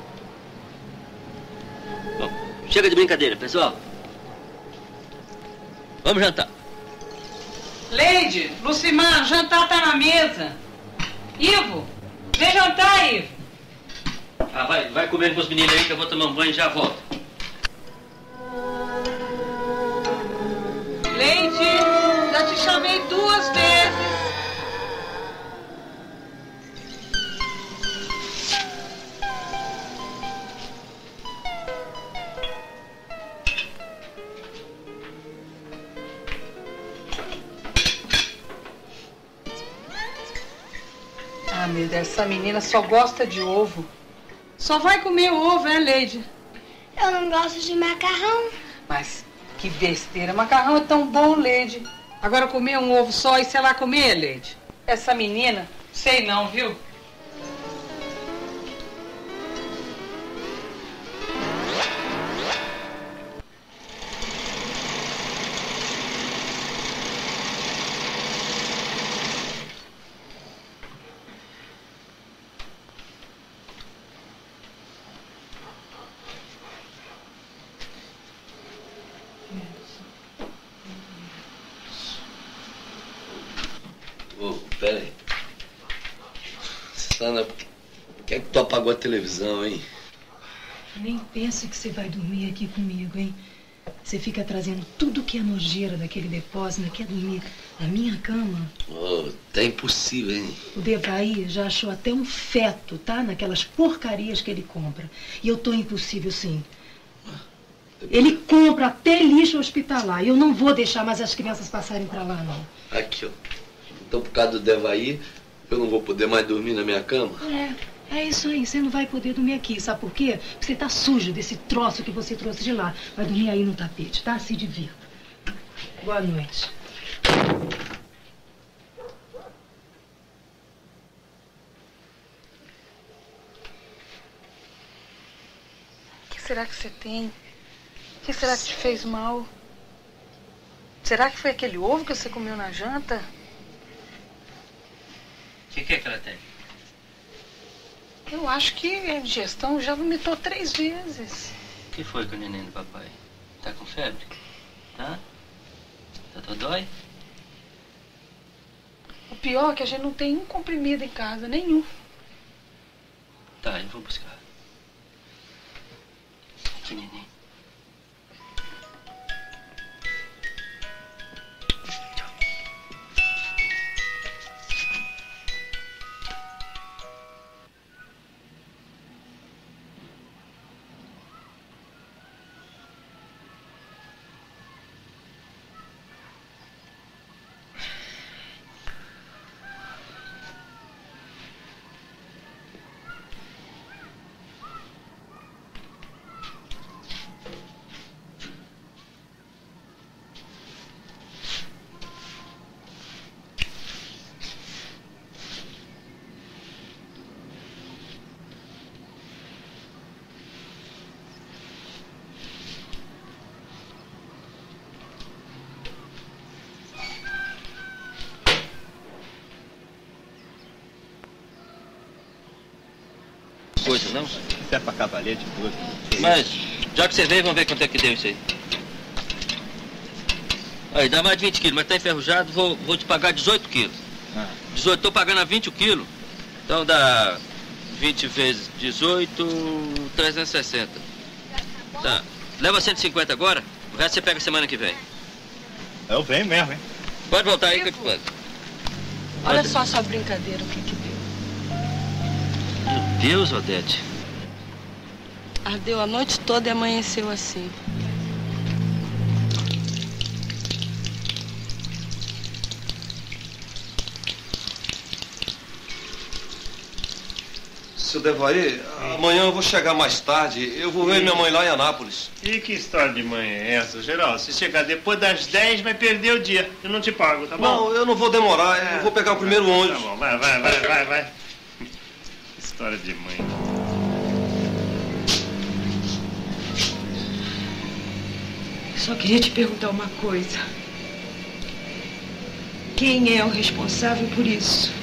Bom, chega de brincadeira, pessoal. Vamos jantar. Leide, Lucimar, o jantar tá na mesa. Ivo, vem jantar, Ivo. Ah, vai comendo com os meninos aí que eu vou tomar um banho e já volto. Leide, já te chamei 2 vezes. Ah, meu Deus, essa menina só gosta de ovo. Só vai comer ovo, é, Leide? Eu não gosto de macarrão. Mas que besteira. Macarrão é tão bom, Leide. Agora comer um ovo só e sei lá comer, Leide? Essa menina, sei não, viu? Pera aí. Sana, por que é que tu apagou a televisão, hein? Nem penso que você vai dormir aqui comigo, hein? Você fica trazendo tudo que é nojeira daquele depósito, quer dormir na minha cama. Oh, tá impossível, hein? O Devaí já achou até um feto, tá? Naquelas porcarias que ele compra. E eu tô impossível, sim. Ele compra até lixo hospitalar. E eu não vou deixar mais as crianças passarem pra lá, não. Aqui, ó. Então, por causa do Devaí, eu não vou poder mais dormir na minha cama? É isso aí. Você não vai poder dormir aqui. Sabe por quê? Porque você tá sujo desse troço que você trouxe de lá. Vai dormir aí no tapete, tá? Se divirta. Boa noite. O que será que você tem? O que será que te fez mal? Será que foi aquele ovo que você comeu na janta? O que é que ela tem? Eu acho que a digestão já vomitou 3 vezes. O que foi com o neném do papai? Tá com febre? Tá? Tá dói? O pior é que a gente não tem um comprimido em casa, nenhum. Tá, eu vou buscar. Aqui, neném. Coisa, não? Isso é pra cavalete, tudo. Mas, já que você veio, vamos ver quanto é que deu isso aí. Aí, dá mais de 20 quilos, mas tá enferrujado, vou te pagar 18 quilos. 18, tô pagando a 20 o quilo. Então dá 20 vezes 18, 360. Tá. Leva 150 agora? O resto você pega semana que vem. Eu venho mesmo, hein? Pode voltar aí que eu te pago. Olha só a sua brincadeira, o que que deu. Meu Deus, Odete. Ardeu a noite toda e amanheceu assim. Seu Devaí, amanhã eu vou chegar mais tarde. Eu vou ver minha mãe lá em Anápolis. E que história de mãe é essa, Geraldo? Se chegar depois das 10, vai perder o dia. Eu não te pago, tá bom? Não, eu não vou demorar. Eu vou pegar o primeiro ônibus. Tá bom, vai. Que história de mãe. Só queria te perguntar uma coisa. Quem é o responsável por isso?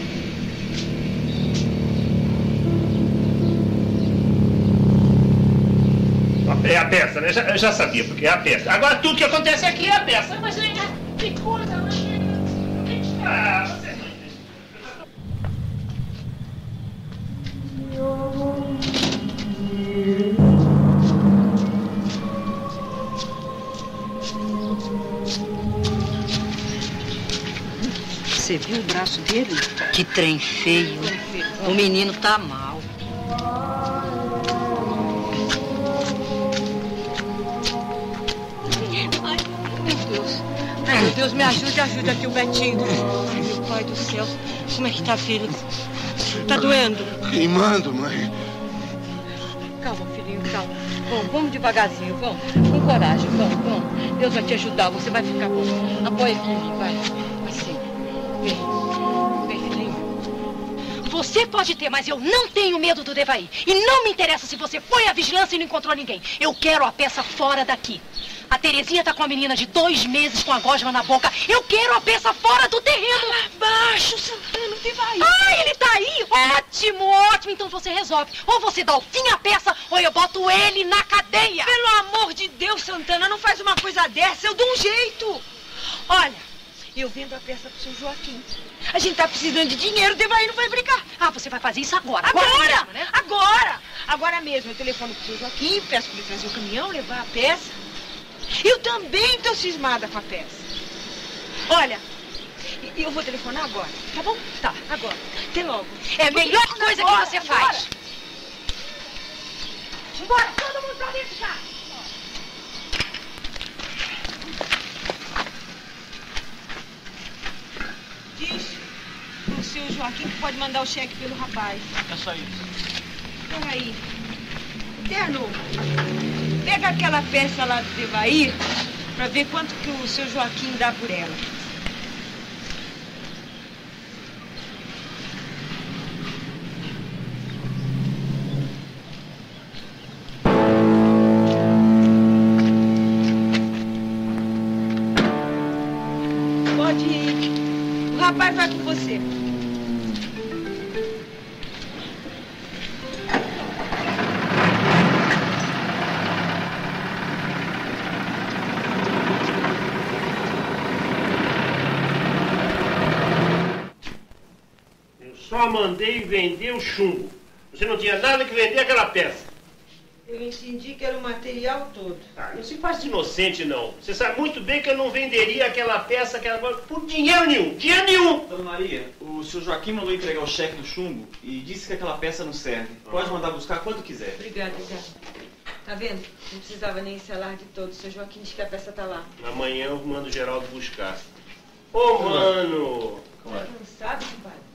É a peça, né? Eu já sabia, porque é a peça. Agora tudo que acontece aqui é a peça. Mas que coisa, mas... você... Você viu o braço dele? Que trem feio. O menino tá mal. Ai, meu Deus, me ajude aqui o Betinho. Ai, meu pai do céu. Como é que tá, filho? Tá doendo? Queimando, mãe. Calma, filhinho, calma. Bom, vamos devagarzinho, vamos. Com coragem, vamos. Deus vai te ajudar, você vai ficar bom. Apoia aqui em mim, vai. Assim. Vem, filhinho. Você pode ter, mas eu não tenho medo do Devaí. E não me interessa se você foi à vigilância e não encontrou ninguém. Eu quero a peça fora daqui. A Terezinha tá com a menina de 2 meses com a gosma na boca. Eu quero a peça fora do terreno. Abaixo, Santana, o Devaí. Ah, ele tá aí? Ótimo, ótimo. Então você resolve. Ou você dá o fim à peça, ou eu boto ele na cadeia. Pelo amor de Deus, Santana, não faz uma coisa dessa. Eu dou um jeito. Olha, eu vendo a peça pro seu Joaquim. A gente tá precisando de dinheiro, o Devaí não vai brincar. Ah, você vai fazer isso agora. Agora mesmo, né? Agora mesmo. Eu telefono pro seu Joaquim, peço pra ele trazer o caminhão, levar a peça. Eu também tô cismada com a peça. Olha, eu vou telefonar agora, tá bom? Tá. Agora. Até logo. É a melhor coisa que você faz. Bora, todo mundo pra dentro já. Diz pro seu Joaquim que pode mandar o cheque pelo rapaz. É só isso. Peraí. Terno, pega aquela peça lá do Devaí pra ver quanto que o seu Joaquim dá por ela. Pode ir. O rapaz vai com você. Só mandei vender o chumbo. Você não tinha nada que vender aquela peça. Eu entendi que era o material todo. Ah, não se faz de inocente, não. Você sabe muito bem que eu não venderia aquela peça por dinheiro nenhum. Dinheiro nenhum! Dona Maria, o seu Joaquim mandou entregar o cheque do chumbo e disse que aquela peça não serve. Pode mandar buscar quando quiser. Obrigada. Tá vendo? Não precisava nem esse alarde todo. O seu Joaquim diz que a peça tá lá. Amanhã eu mando o Geraldo buscar. Ô, mano! Não sabe, compadre?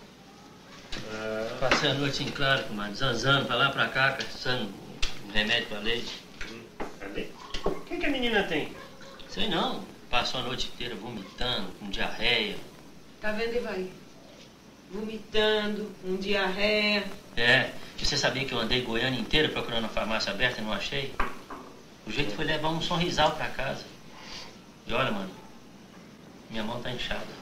Passei a noite em claro, comadre, zanzando pra lá pra cá, caçando um remédio pra leite. Cadê? O que a menina tem? Sei não. Passou a noite inteira vomitando, com diarreia. Tá vendo, Devaí? Vomitando, com diarreia. É. E você sabia que eu andei Goiânia inteira procurando a farmácia aberta e não achei? O jeito foi levar um sorrisal pra casa. E olha, mano, minha mão tá inchada.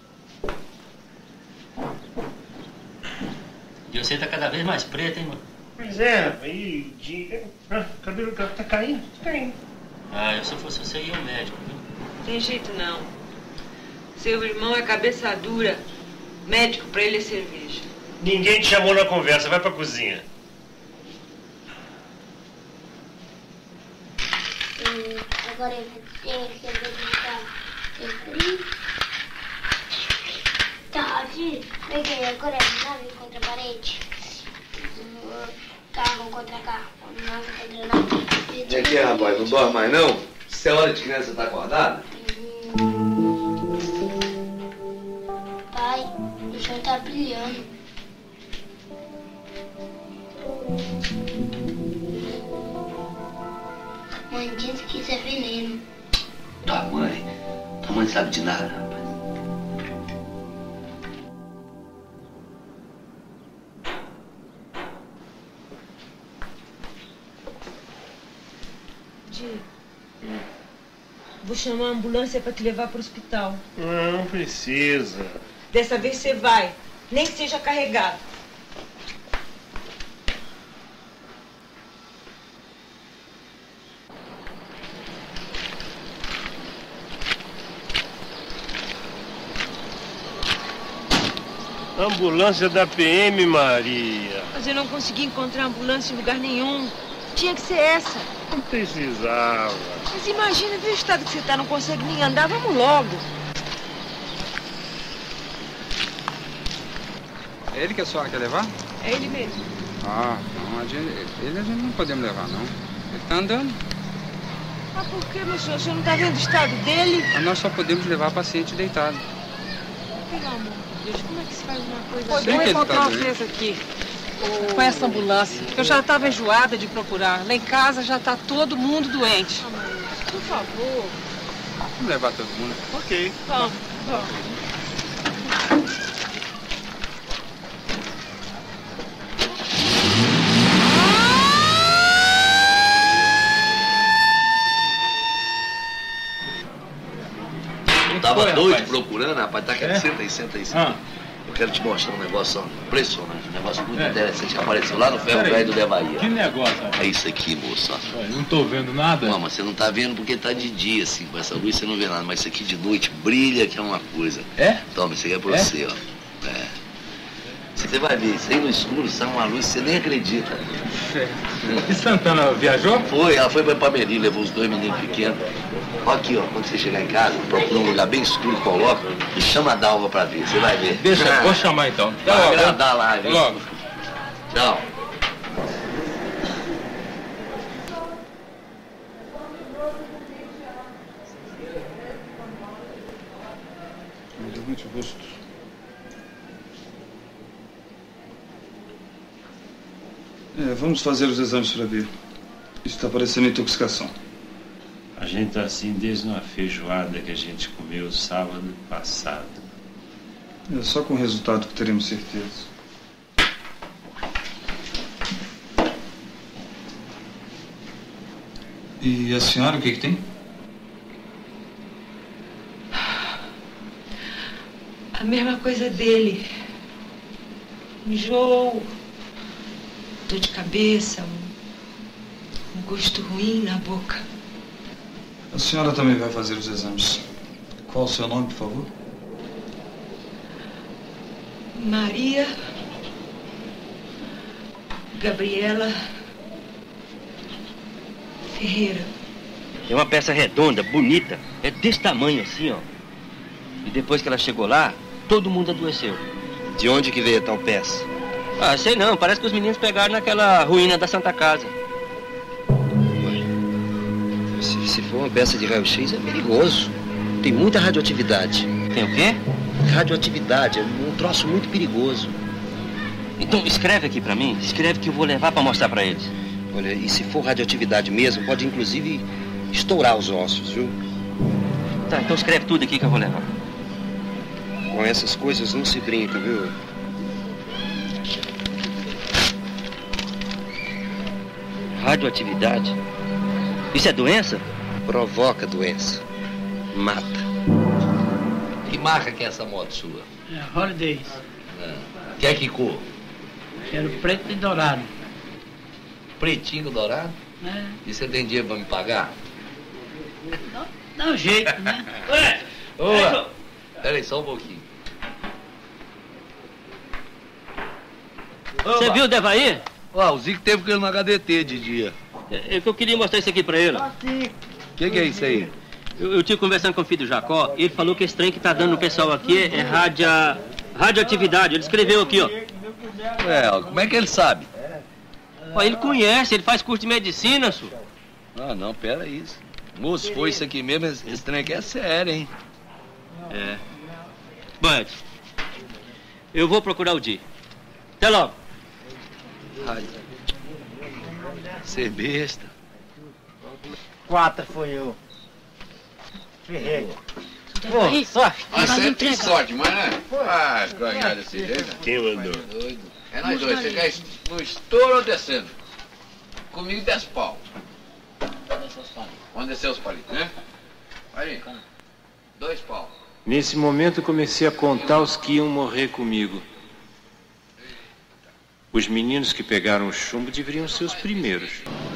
E você tá cada vez mais preta, hein, mano? Pois é, aí... cabelo tá caindo? Tá caindo. Ah, se eu fosse você, ia ao médico, viu? Tem jeito não. Seu irmão é cabeça dura. Médico pra ele é cerveja. Ninguém te chamou na conversa, vai pra cozinha. Agora eu vou ter que verificar. Tá, peguei. Agora nave contra a parede. Carro contra carro. Nave contra nave. E aqui, rapaz, não dorme mais não? Se é hora de criança, tá acordada? Pai, o chão tá brilhando. Mãe disse que isso é veneno. Tua mãe não sabe de nada, rapaz. Vou chamar a ambulância para te levar para o hospital. Não precisa. Dessa vez você vai, nem que seja carregado. Ambulância da PM, Maria. Mas eu não consegui encontrar ambulância em lugar nenhum. Tinha que ser essa. Não precisava. Mas imagina, vê o estado que você tá, não consegue nem andar. Vamos logo. É ele que a senhora quer levar? É ele mesmo. Ah, não, ele a gente não podemos levar, não. Ele tá andando. Mas por que, meu senhor? O senhor não tá vendo o estado dele? Mas nós só podemos levar paciente deitado. Pelo amor de Deus, como é que se faz uma coisa assim? Vou encontrar vocês aqui com essa ambulância. Eu já estava enjoada de procurar. Lá em casa já está todo mundo doente. Por favor. Vamos levar todo mundo. Ok. Vamos. Eu tava doido procurando, rapaz. Tá aqui, senta aí, senta aí. Eu quero te mostrar um negócio impressionante, um negócio muito interessante que apareceu lá no ferro velho do Devaí. Que negócio, rapaz? É isso aqui, moço. Eu não tô vendo nada. Não, mas você não tá vendo porque tá de dia, assim. Com essa luz você não vê nada. Mas isso aqui de noite brilha, que é uma coisa. É? Toma, isso aqui é pra você, ó. É. Você vai ver, isso aí no escuro sai uma luz que você nem acredita. E Santana viajou? Foi, ela foi pra Pameri, levou os 2 meninos pequenos. Ó aqui, ó, quando você chegar em casa, procura um lugar bem escuro, coloca e chama a Dalva pra ver, você vai ver. Deixa, vou chamar então. Vai agradar lá, viu? Logo. Tchau. Levante o rosto. Vamos fazer os exames para ver. Isso está parecendo intoxicação. A gente tá assim desde uma feijoada que a gente comeu sábado passado. É só com o resultado que teremos certeza. E a senhora, o que tem? A mesma coisa dele. Enjoo, dor de cabeça, um gosto ruim na boca. A senhora também vai fazer os exames. Qual o seu nome, por favor? Maria Gabriela Ferreira. É uma peça redonda, bonita. É desse tamanho assim, ó. E depois que ela chegou lá, todo mundo adoeceu. De onde que veio a tal peça? Ah, sei não. Parece que os meninos pegaram naquela ruína da Santa Casa. Se for uma peça de raio-x, é perigoso. Tem muita radioatividade. Tem o quê? Radioatividade. É um troço muito perigoso. Então escreve aqui pra mim. Escreve que eu vou levar pra mostrar pra eles. Olha, e se for radioatividade mesmo, pode inclusive estourar os ossos, viu? Tá, então escreve tudo aqui que eu vou levar. Com essas coisas não se brinca, viu? Radioatividade? Isso é doença? Provoca doença. Mata. Que marca que é essa moto sua? É Holidays. Quer que cor? Quero preto e dourado. Pretinho dourado? É. E você tem dinheiro pra me pagar? Dá um jeito, né? Ô, peraí, só um pouquinho. Você viu o Devaí? Ó, o Zico teve com ele no HDT de dia. É que eu queria mostrar isso aqui pra ele. que é isso aí? Eu tive conversando com o filho do Jacó, ele falou que esse trem que tá dando no pessoal aqui é radioatividade. Ele escreveu aqui, ó. Como é que ele sabe? Ó, ele conhece, ele faz curso de medicina, senhor. Ah, não, pera aí. Moço, foi isso aqui mesmo, esse trem aqui é sério, hein? É. Bud, eu vou procurar o Di. Até logo. Ai, ser besta. 4 foi eu. Ferrei. Pô, sorte. Você tem sorte, mas né? Ah, ganhar desse jeito. Quem mandou? É nós dois. Você quer no estouro ou descendo? Comigo 10 pau. Vamos descer os palitos, né? Aí, 2 pau. Nesse momento comecei a contar os que iam morrer comigo. Os meninos que pegaram o chumbo deveriam ser os primeiros.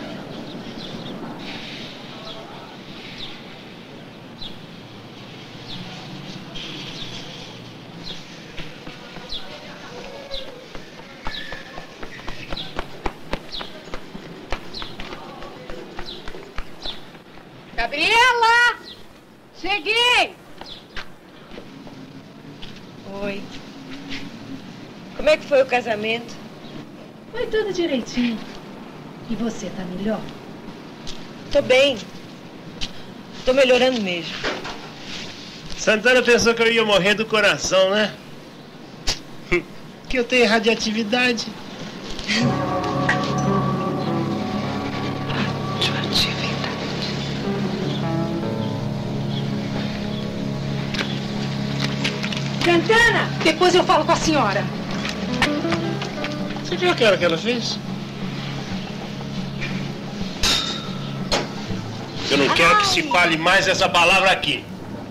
Gabriela! Cheguei! Oi. Como é que foi o casamento? Foi tudo direitinho. E você, tá melhor? Tô bem. Tô melhorando mesmo. Santana pensou que eu ia morrer do coração, né? Que eu tenho radioatividade. Santana! Depois eu falo com a senhora. Você viu aquela que ela fez? Eu não quero que se fale mais essa palavra aqui.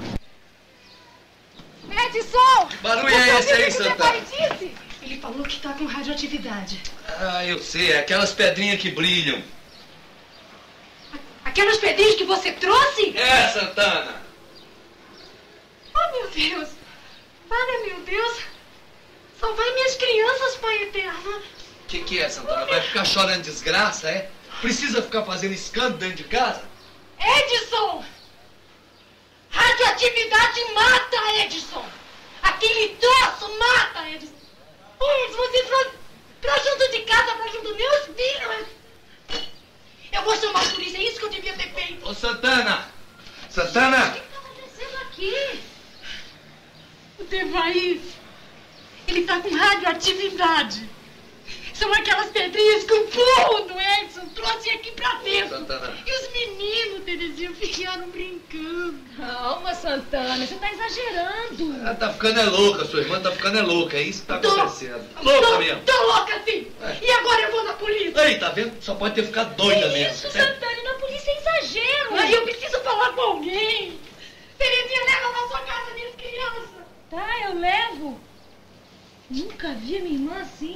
Edson! Barulho é esse aí, Santana? Ele falou que tá com radioatividade. Ah, eu sei. É aquelas pedrinhas que brilham. Aquelas pedrinhas que você trouxe? É, Santana. Oh, meu Deus. Para, meu Deus. Salvar minhas crianças, Pai Eterno. Que é, Santana? Vai ficar chorando desgraça, é? Precisa ficar fazendo escândalo dentro de casa? Edson! Radioatividade mata, Edson! Aquele troço mata, Edson! Se você pra junto de casa, pra junto dos meus filhos... Eu vou chamar a polícia, é isso que eu devia ter feito. Ô, Santana! Santana! O que tá acontecendo aqui? O Devaí, ele tá com radioatividade. São aquelas pedrinhas que o burro do Edson trouxe aqui pra dentro. Santana. E os meninos, Terezinha, ficaram brincando. Calma, Santana, você tá exagerando. Ela tá ficando louca, sua irmã tá ficando louca. É isso que tá acontecendo. Louca mesmo. Tô louca, sim. E agora eu vou na polícia. Aí, tá vendo? Só pode ter ficado doida mesmo. Isso, Santana, na polícia é exagero. Aí eu preciso falar com alguém. Terezinha, leva pra sua casa minhas crianças. Tá, eu levo. Nunca vi a minha irmã assim.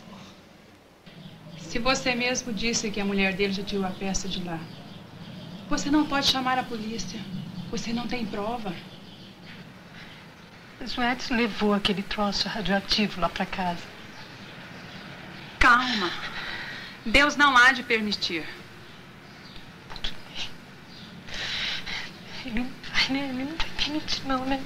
Se você mesmo disse que a mulher dele já tirou a peça de lá, você não pode chamar a polícia. Você não tem prova. Mas o Edson levou aquele troço radioativo lá pra casa. Calma. Deus não há de permitir. Ele não vai, né? Ele não vai permitir, não, né?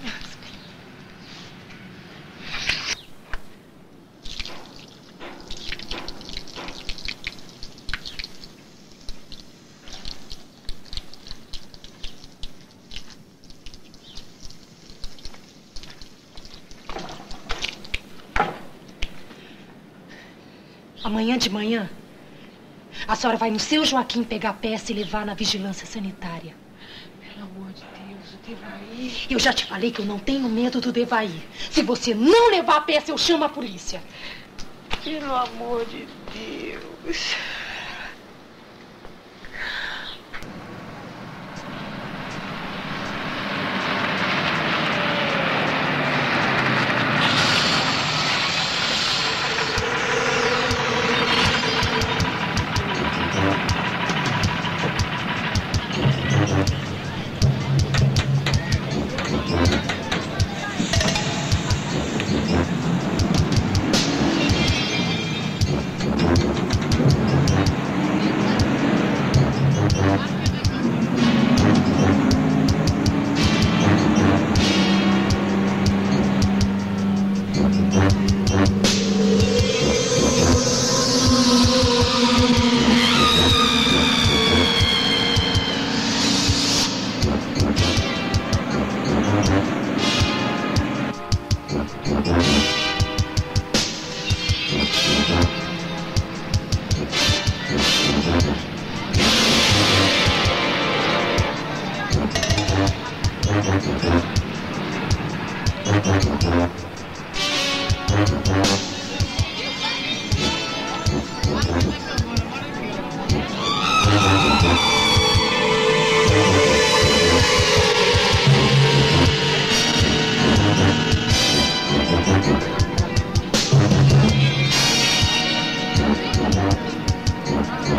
Amanhã de manhã, a senhora vai no seu Joaquim pegar a peça e levar na vigilância sanitária. Pelo amor de Deus, o Devaí... Eu já te falei que eu não tenho medo do Devaí. Se você não levar a peça, eu chamo a polícia. Pelo amor de Deus...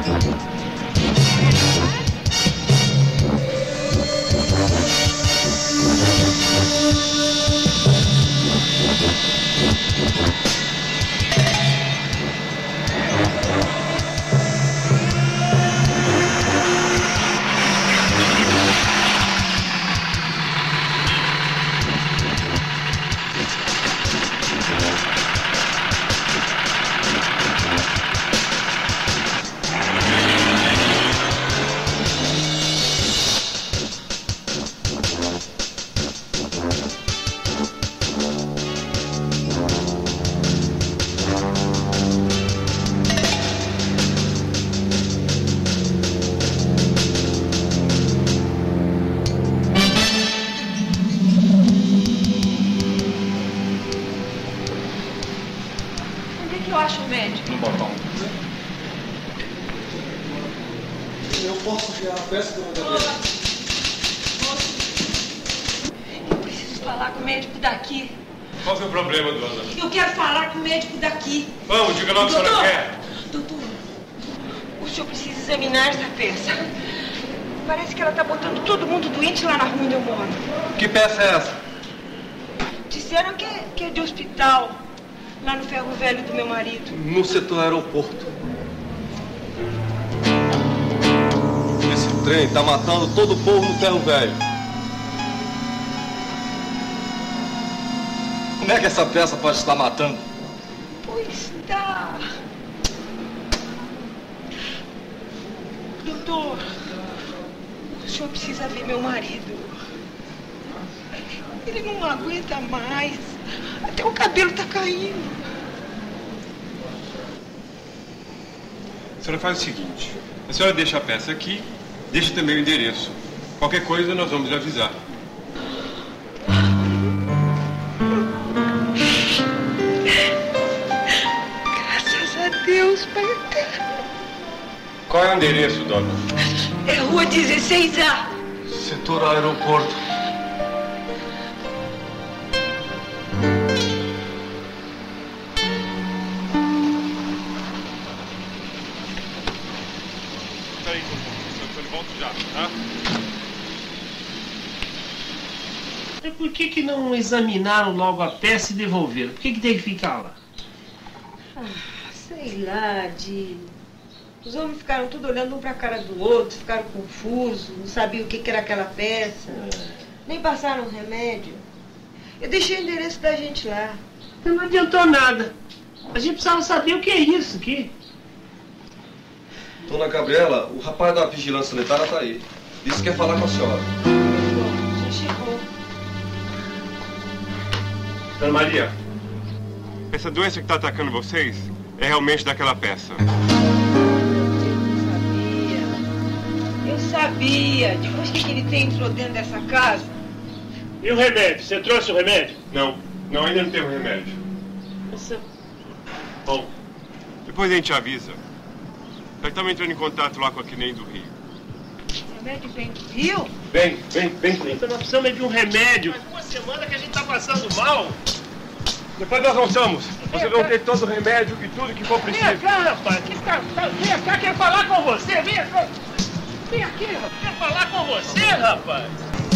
Que peça é essa? Disseram que é de hospital, lá no ferro velho do meu marido. No setor aeroporto. Esse trem tá matando todo o povo no ferro velho. Como é que essa peça pode estar matando? Pois está. Doutor, o senhor precisa ver meu marido. Ele não aguenta mais. Até o cabelo tá caindo. A senhora faz o seguinte. A senhora deixa a peça aqui, deixa também o endereço. Qualquer coisa nós vamos lhe avisar. Graças a Deus, Pai Eterno. Qual é o endereço, dona? É Rua 16A. Setor aeroporto. Por que não examinaram logo a peça e devolveram? Por que tem que ficar lá? Sei lá, Di. Os homens ficaram tudo olhando um pra cara do outro, ficaram confusos, não sabiam o que era aquela peça. Nem passaram remédio. Eu deixei o endereço da gente lá. Não adiantou nada. A gente precisava saber o que é isso aqui. Dona Gabriela, o rapaz da vigilância sanitária tá aí. Disse que quer falar com a senhora. Já chegou. Dona Maria, essa doença que está atacando vocês é realmente daquela peça. Eu sabia. Depois que aquele trem entrou dentro dessa casa. E o remédio? Você trouxe o remédio? Não, ainda não tem o remédio. Bom, depois a gente avisa. Já estamos entrando em contato lá com a CNEM do Rio. O remédio vem do Rio? Vem. Então nós precisamos de um remédio. Faz uma semana que a gente está passando mal. Depois nós almoçamos. Vocês vão ter todo o remédio e tudo que for preciso. Vem cá, rapaz. Vem cá, quero falar com você. Vem aqui, rapaz. Quero falar com você, rapaz.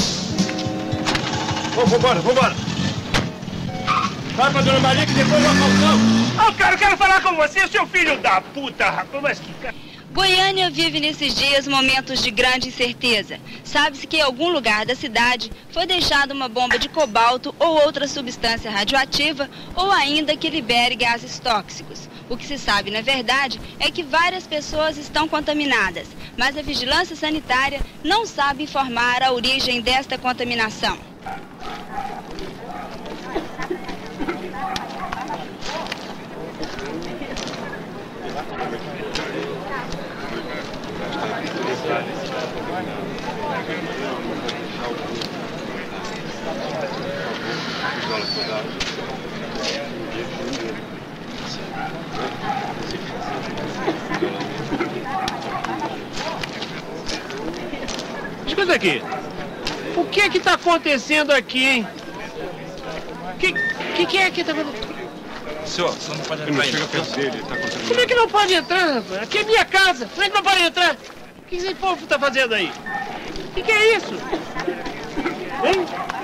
Vambora. Vai pra Dona Maria que depois nós voltamos. Cara, quero falar com você, seu filho da puta, rapaz. Mas que cara... Goiânia vive nesses dias momentos de grande incerteza. Sabe-se que em algum lugar da cidade foi deixada uma bomba de cobalto ou outra substância radioativa ou ainda que libere gases tóxicos. O que se sabe, na verdade, é que várias pessoas estão contaminadas, mas a vigilância sanitária não sabe informar a origem desta contaminação. Escuta aqui. O que é que tá acontecendo aqui, hein? Que é que tá acontecendo? Senhor não pode entrar aí. Não chega perto dele, ele tá contaminado. Como é que não pode entrar, rapaz? Aqui é minha casa. Como é que não pode entrar? O que esse povo tá fazendo aí? O que é isso? Hein?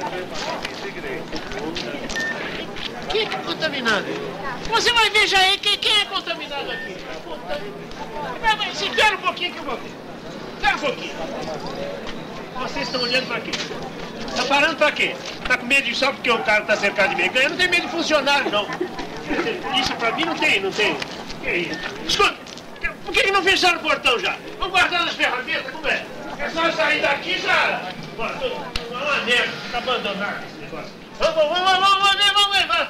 Quem é que é contaminado? Você vai ver já aí quem é contaminado aqui. Se espera um pouquinho que eu vou ver. Espera um pouquinho. Vocês estão olhando pra quê? Tá parando pra quê? Tá com medo de só porque o cara tá cercado de meio? Eu não tenho medo de funcionário, não. Isso pra mim não tem. Que é isso? Escuta, por que não fecharam o portão já? Vão guardando as ferramentas, como é? É só sair daqui já. Bora, uma merda, fica abandonado esse negócio. Vamos ver.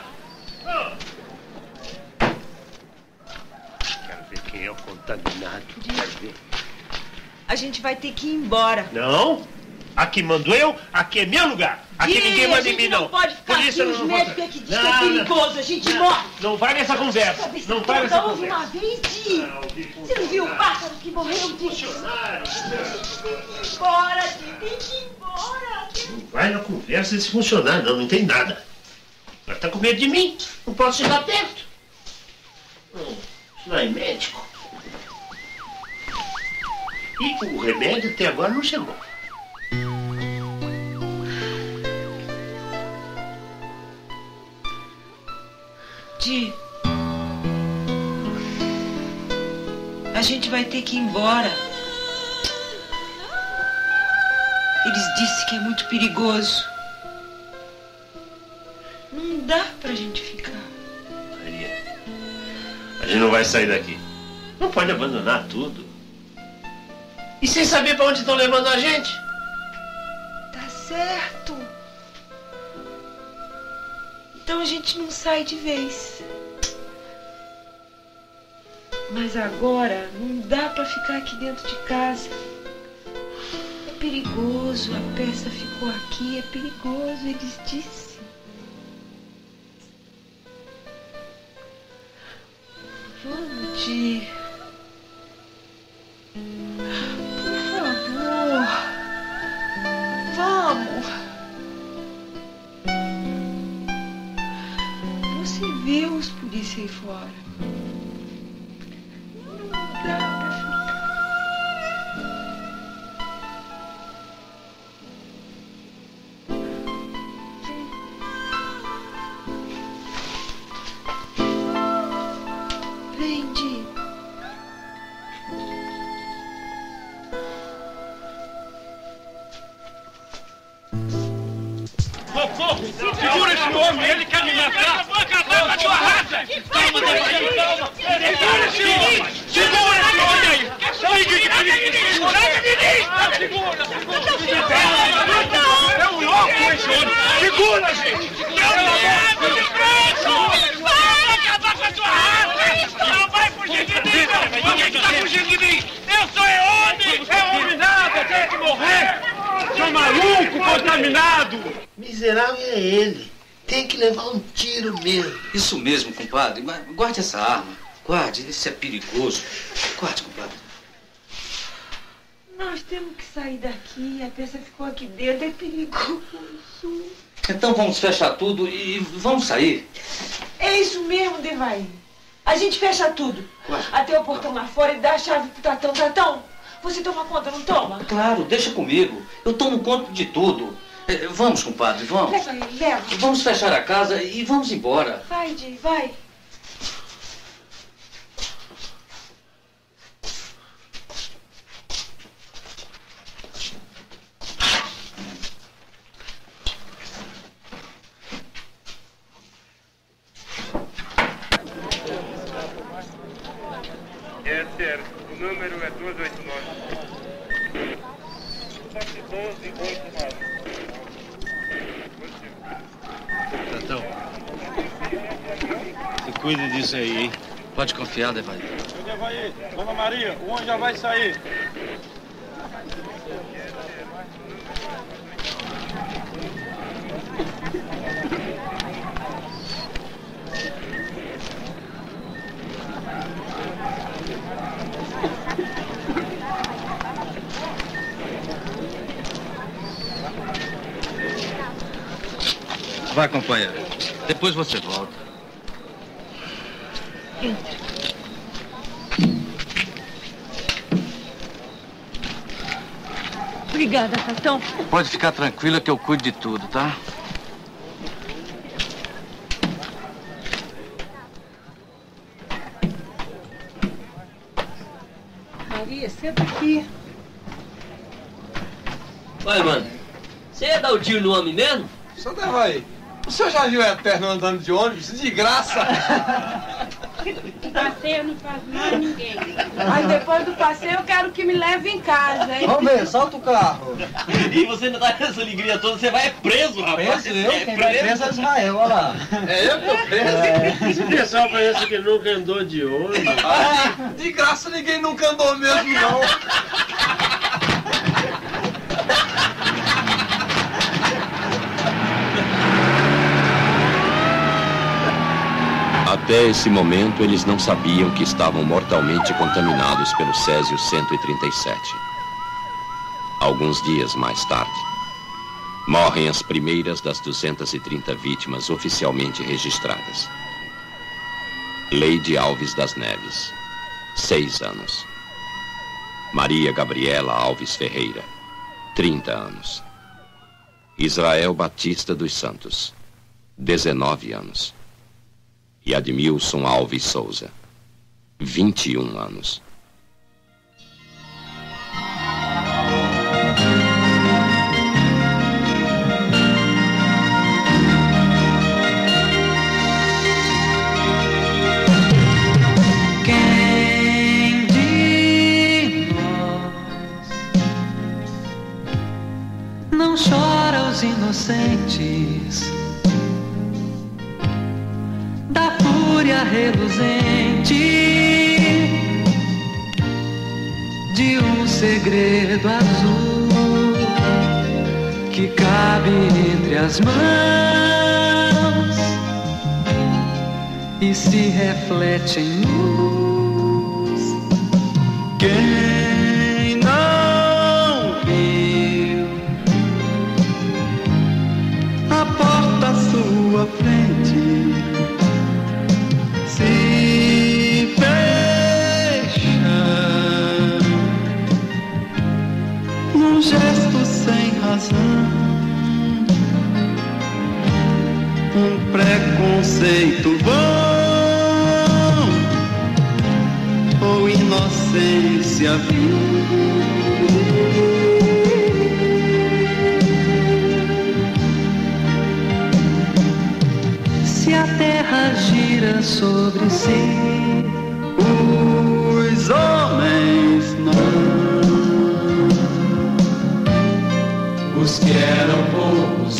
Quero ver quem é o contaminado. Quero ver. A gente vai ter que ir embora. Não. Aqui mando eu, aqui é meu lugar. Aqui ninguém manda em mim, não. Não pode ficar aqui, os médicos é que diz que é perigoso, a gente morre. Não vai nessa conversa. Não vai nessa conversa. Uma vez, Di. Você não viu o pássaro que morreu, Di? Funcionário. Bora, Di, tem que ir embora. Não vai na conversa desse funcionário, não tem nada. Agora tá com medo de mim, não posso chegar perto. Isso não é médico. E o remédio até agora não chegou. Di, a gente vai ter que ir embora. Eles disseram que é muito perigoso. Não dá pra gente ficar. Maria, a gente não vai sair daqui. Não pode abandonar tudo. E sem saber pra onde estão levando a gente? Tá certo. Então a gente não sai de vez. Mas agora não dá pra ficar aqui dentro de casa. É perigoso, a peça ficou aqui, é perigoso, eles disseram. Vamos, Di. Por favor. Vamos. Você vê os polícias aí fora. Não dá pra ficar. Vem, Di. Socorro! Segura esse homem, ele quer me matar! Vou acabar com a tua raça! Calma, calma! Segura esse homem! Segura esse homem aí! Segura! É um louco esse homem! Segura, gente! Vou acabar com a tua raça! Não vai fugir de mim, não! Por que tá fugindo de mim? Eu sou homem! É homem nada, tem que morrer! Seu maluco, contaminado! Miserável é ele. Tem que levar um tiro mesmo. Isso mesmo, compadre. Mas guarde essa arma. Guarde, isso é perigoso. Guarde, compadre. Nós temos que sair daqui. A peça ficou aqui dentro. É perigoso. Então vamos fechar tudo e vamos sair. É isso mesmo, Devair. A gente fecha tudo. Guarde. Até o portão lá fora e dá a chave pro Tatão. Tatão, você toma conta, não toma? Claro, deixa comigo. Eu tomo conta de tudo. Vamos, compadre, vamos. Leva ele, leva. Vamos fechar a casa e vamos embora. Vai, Di, vai. É certo, o número é 289. 1289. Tatão, você cuida disso aí, hein? Pode confiar, Devair. Devair, Dona Maria, o ônibus já vai sair. Vai, companheiro. Depois você volta. Entra. Obrigada, Tatão. Pode ficar tranquila que eu cuido de tudo, tá? Maria, senta aqui. Vai, mano. Você ia dar o tiro no homem mesmo? Só dava aí. O senhor já viu a Eterno andando de ônibus? De graça! Passeio não faz mal a ninguém. Mas depois do passeio eu quero que me leve em casa, hein? Vamos ver, solta o carro. E você ainda tá com essa alegria toda, você vai preso, rapaz. Preso eu? Quem vai preso é Israel, olha lá. É eu que tô preso. Esse pessoal parece que nunca andou de ônibus. De graça ninguém nunca andou mesmo, não. Até esse momento, eles não sabiam que estavam mortalmente contaminados pelo Césio 137. Alguns dias mais tarde, morrem as primeiras das 230 vítimas oficialmente registradas. Leide Alves das Neves, 6 anos. Maria Gabriela Alves Ferreira, 30 anos. Israel Batista dos Santos, 19 anos. E Admilson Alves Souza, 21 anos. Quem de nós não chora os inocentes da fúria reluzente de um segredo azul que cabe entre as mãos e se reflete em luz. Quem não viu a porta à sua frente se fecha num gesto sem razão, um preconceito vão ou inocência vil. Se a terra gira sobre si, os homens não. Os que eram poucos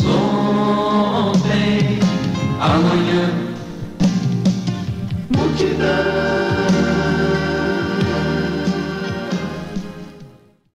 ontem, amanhã, multidão.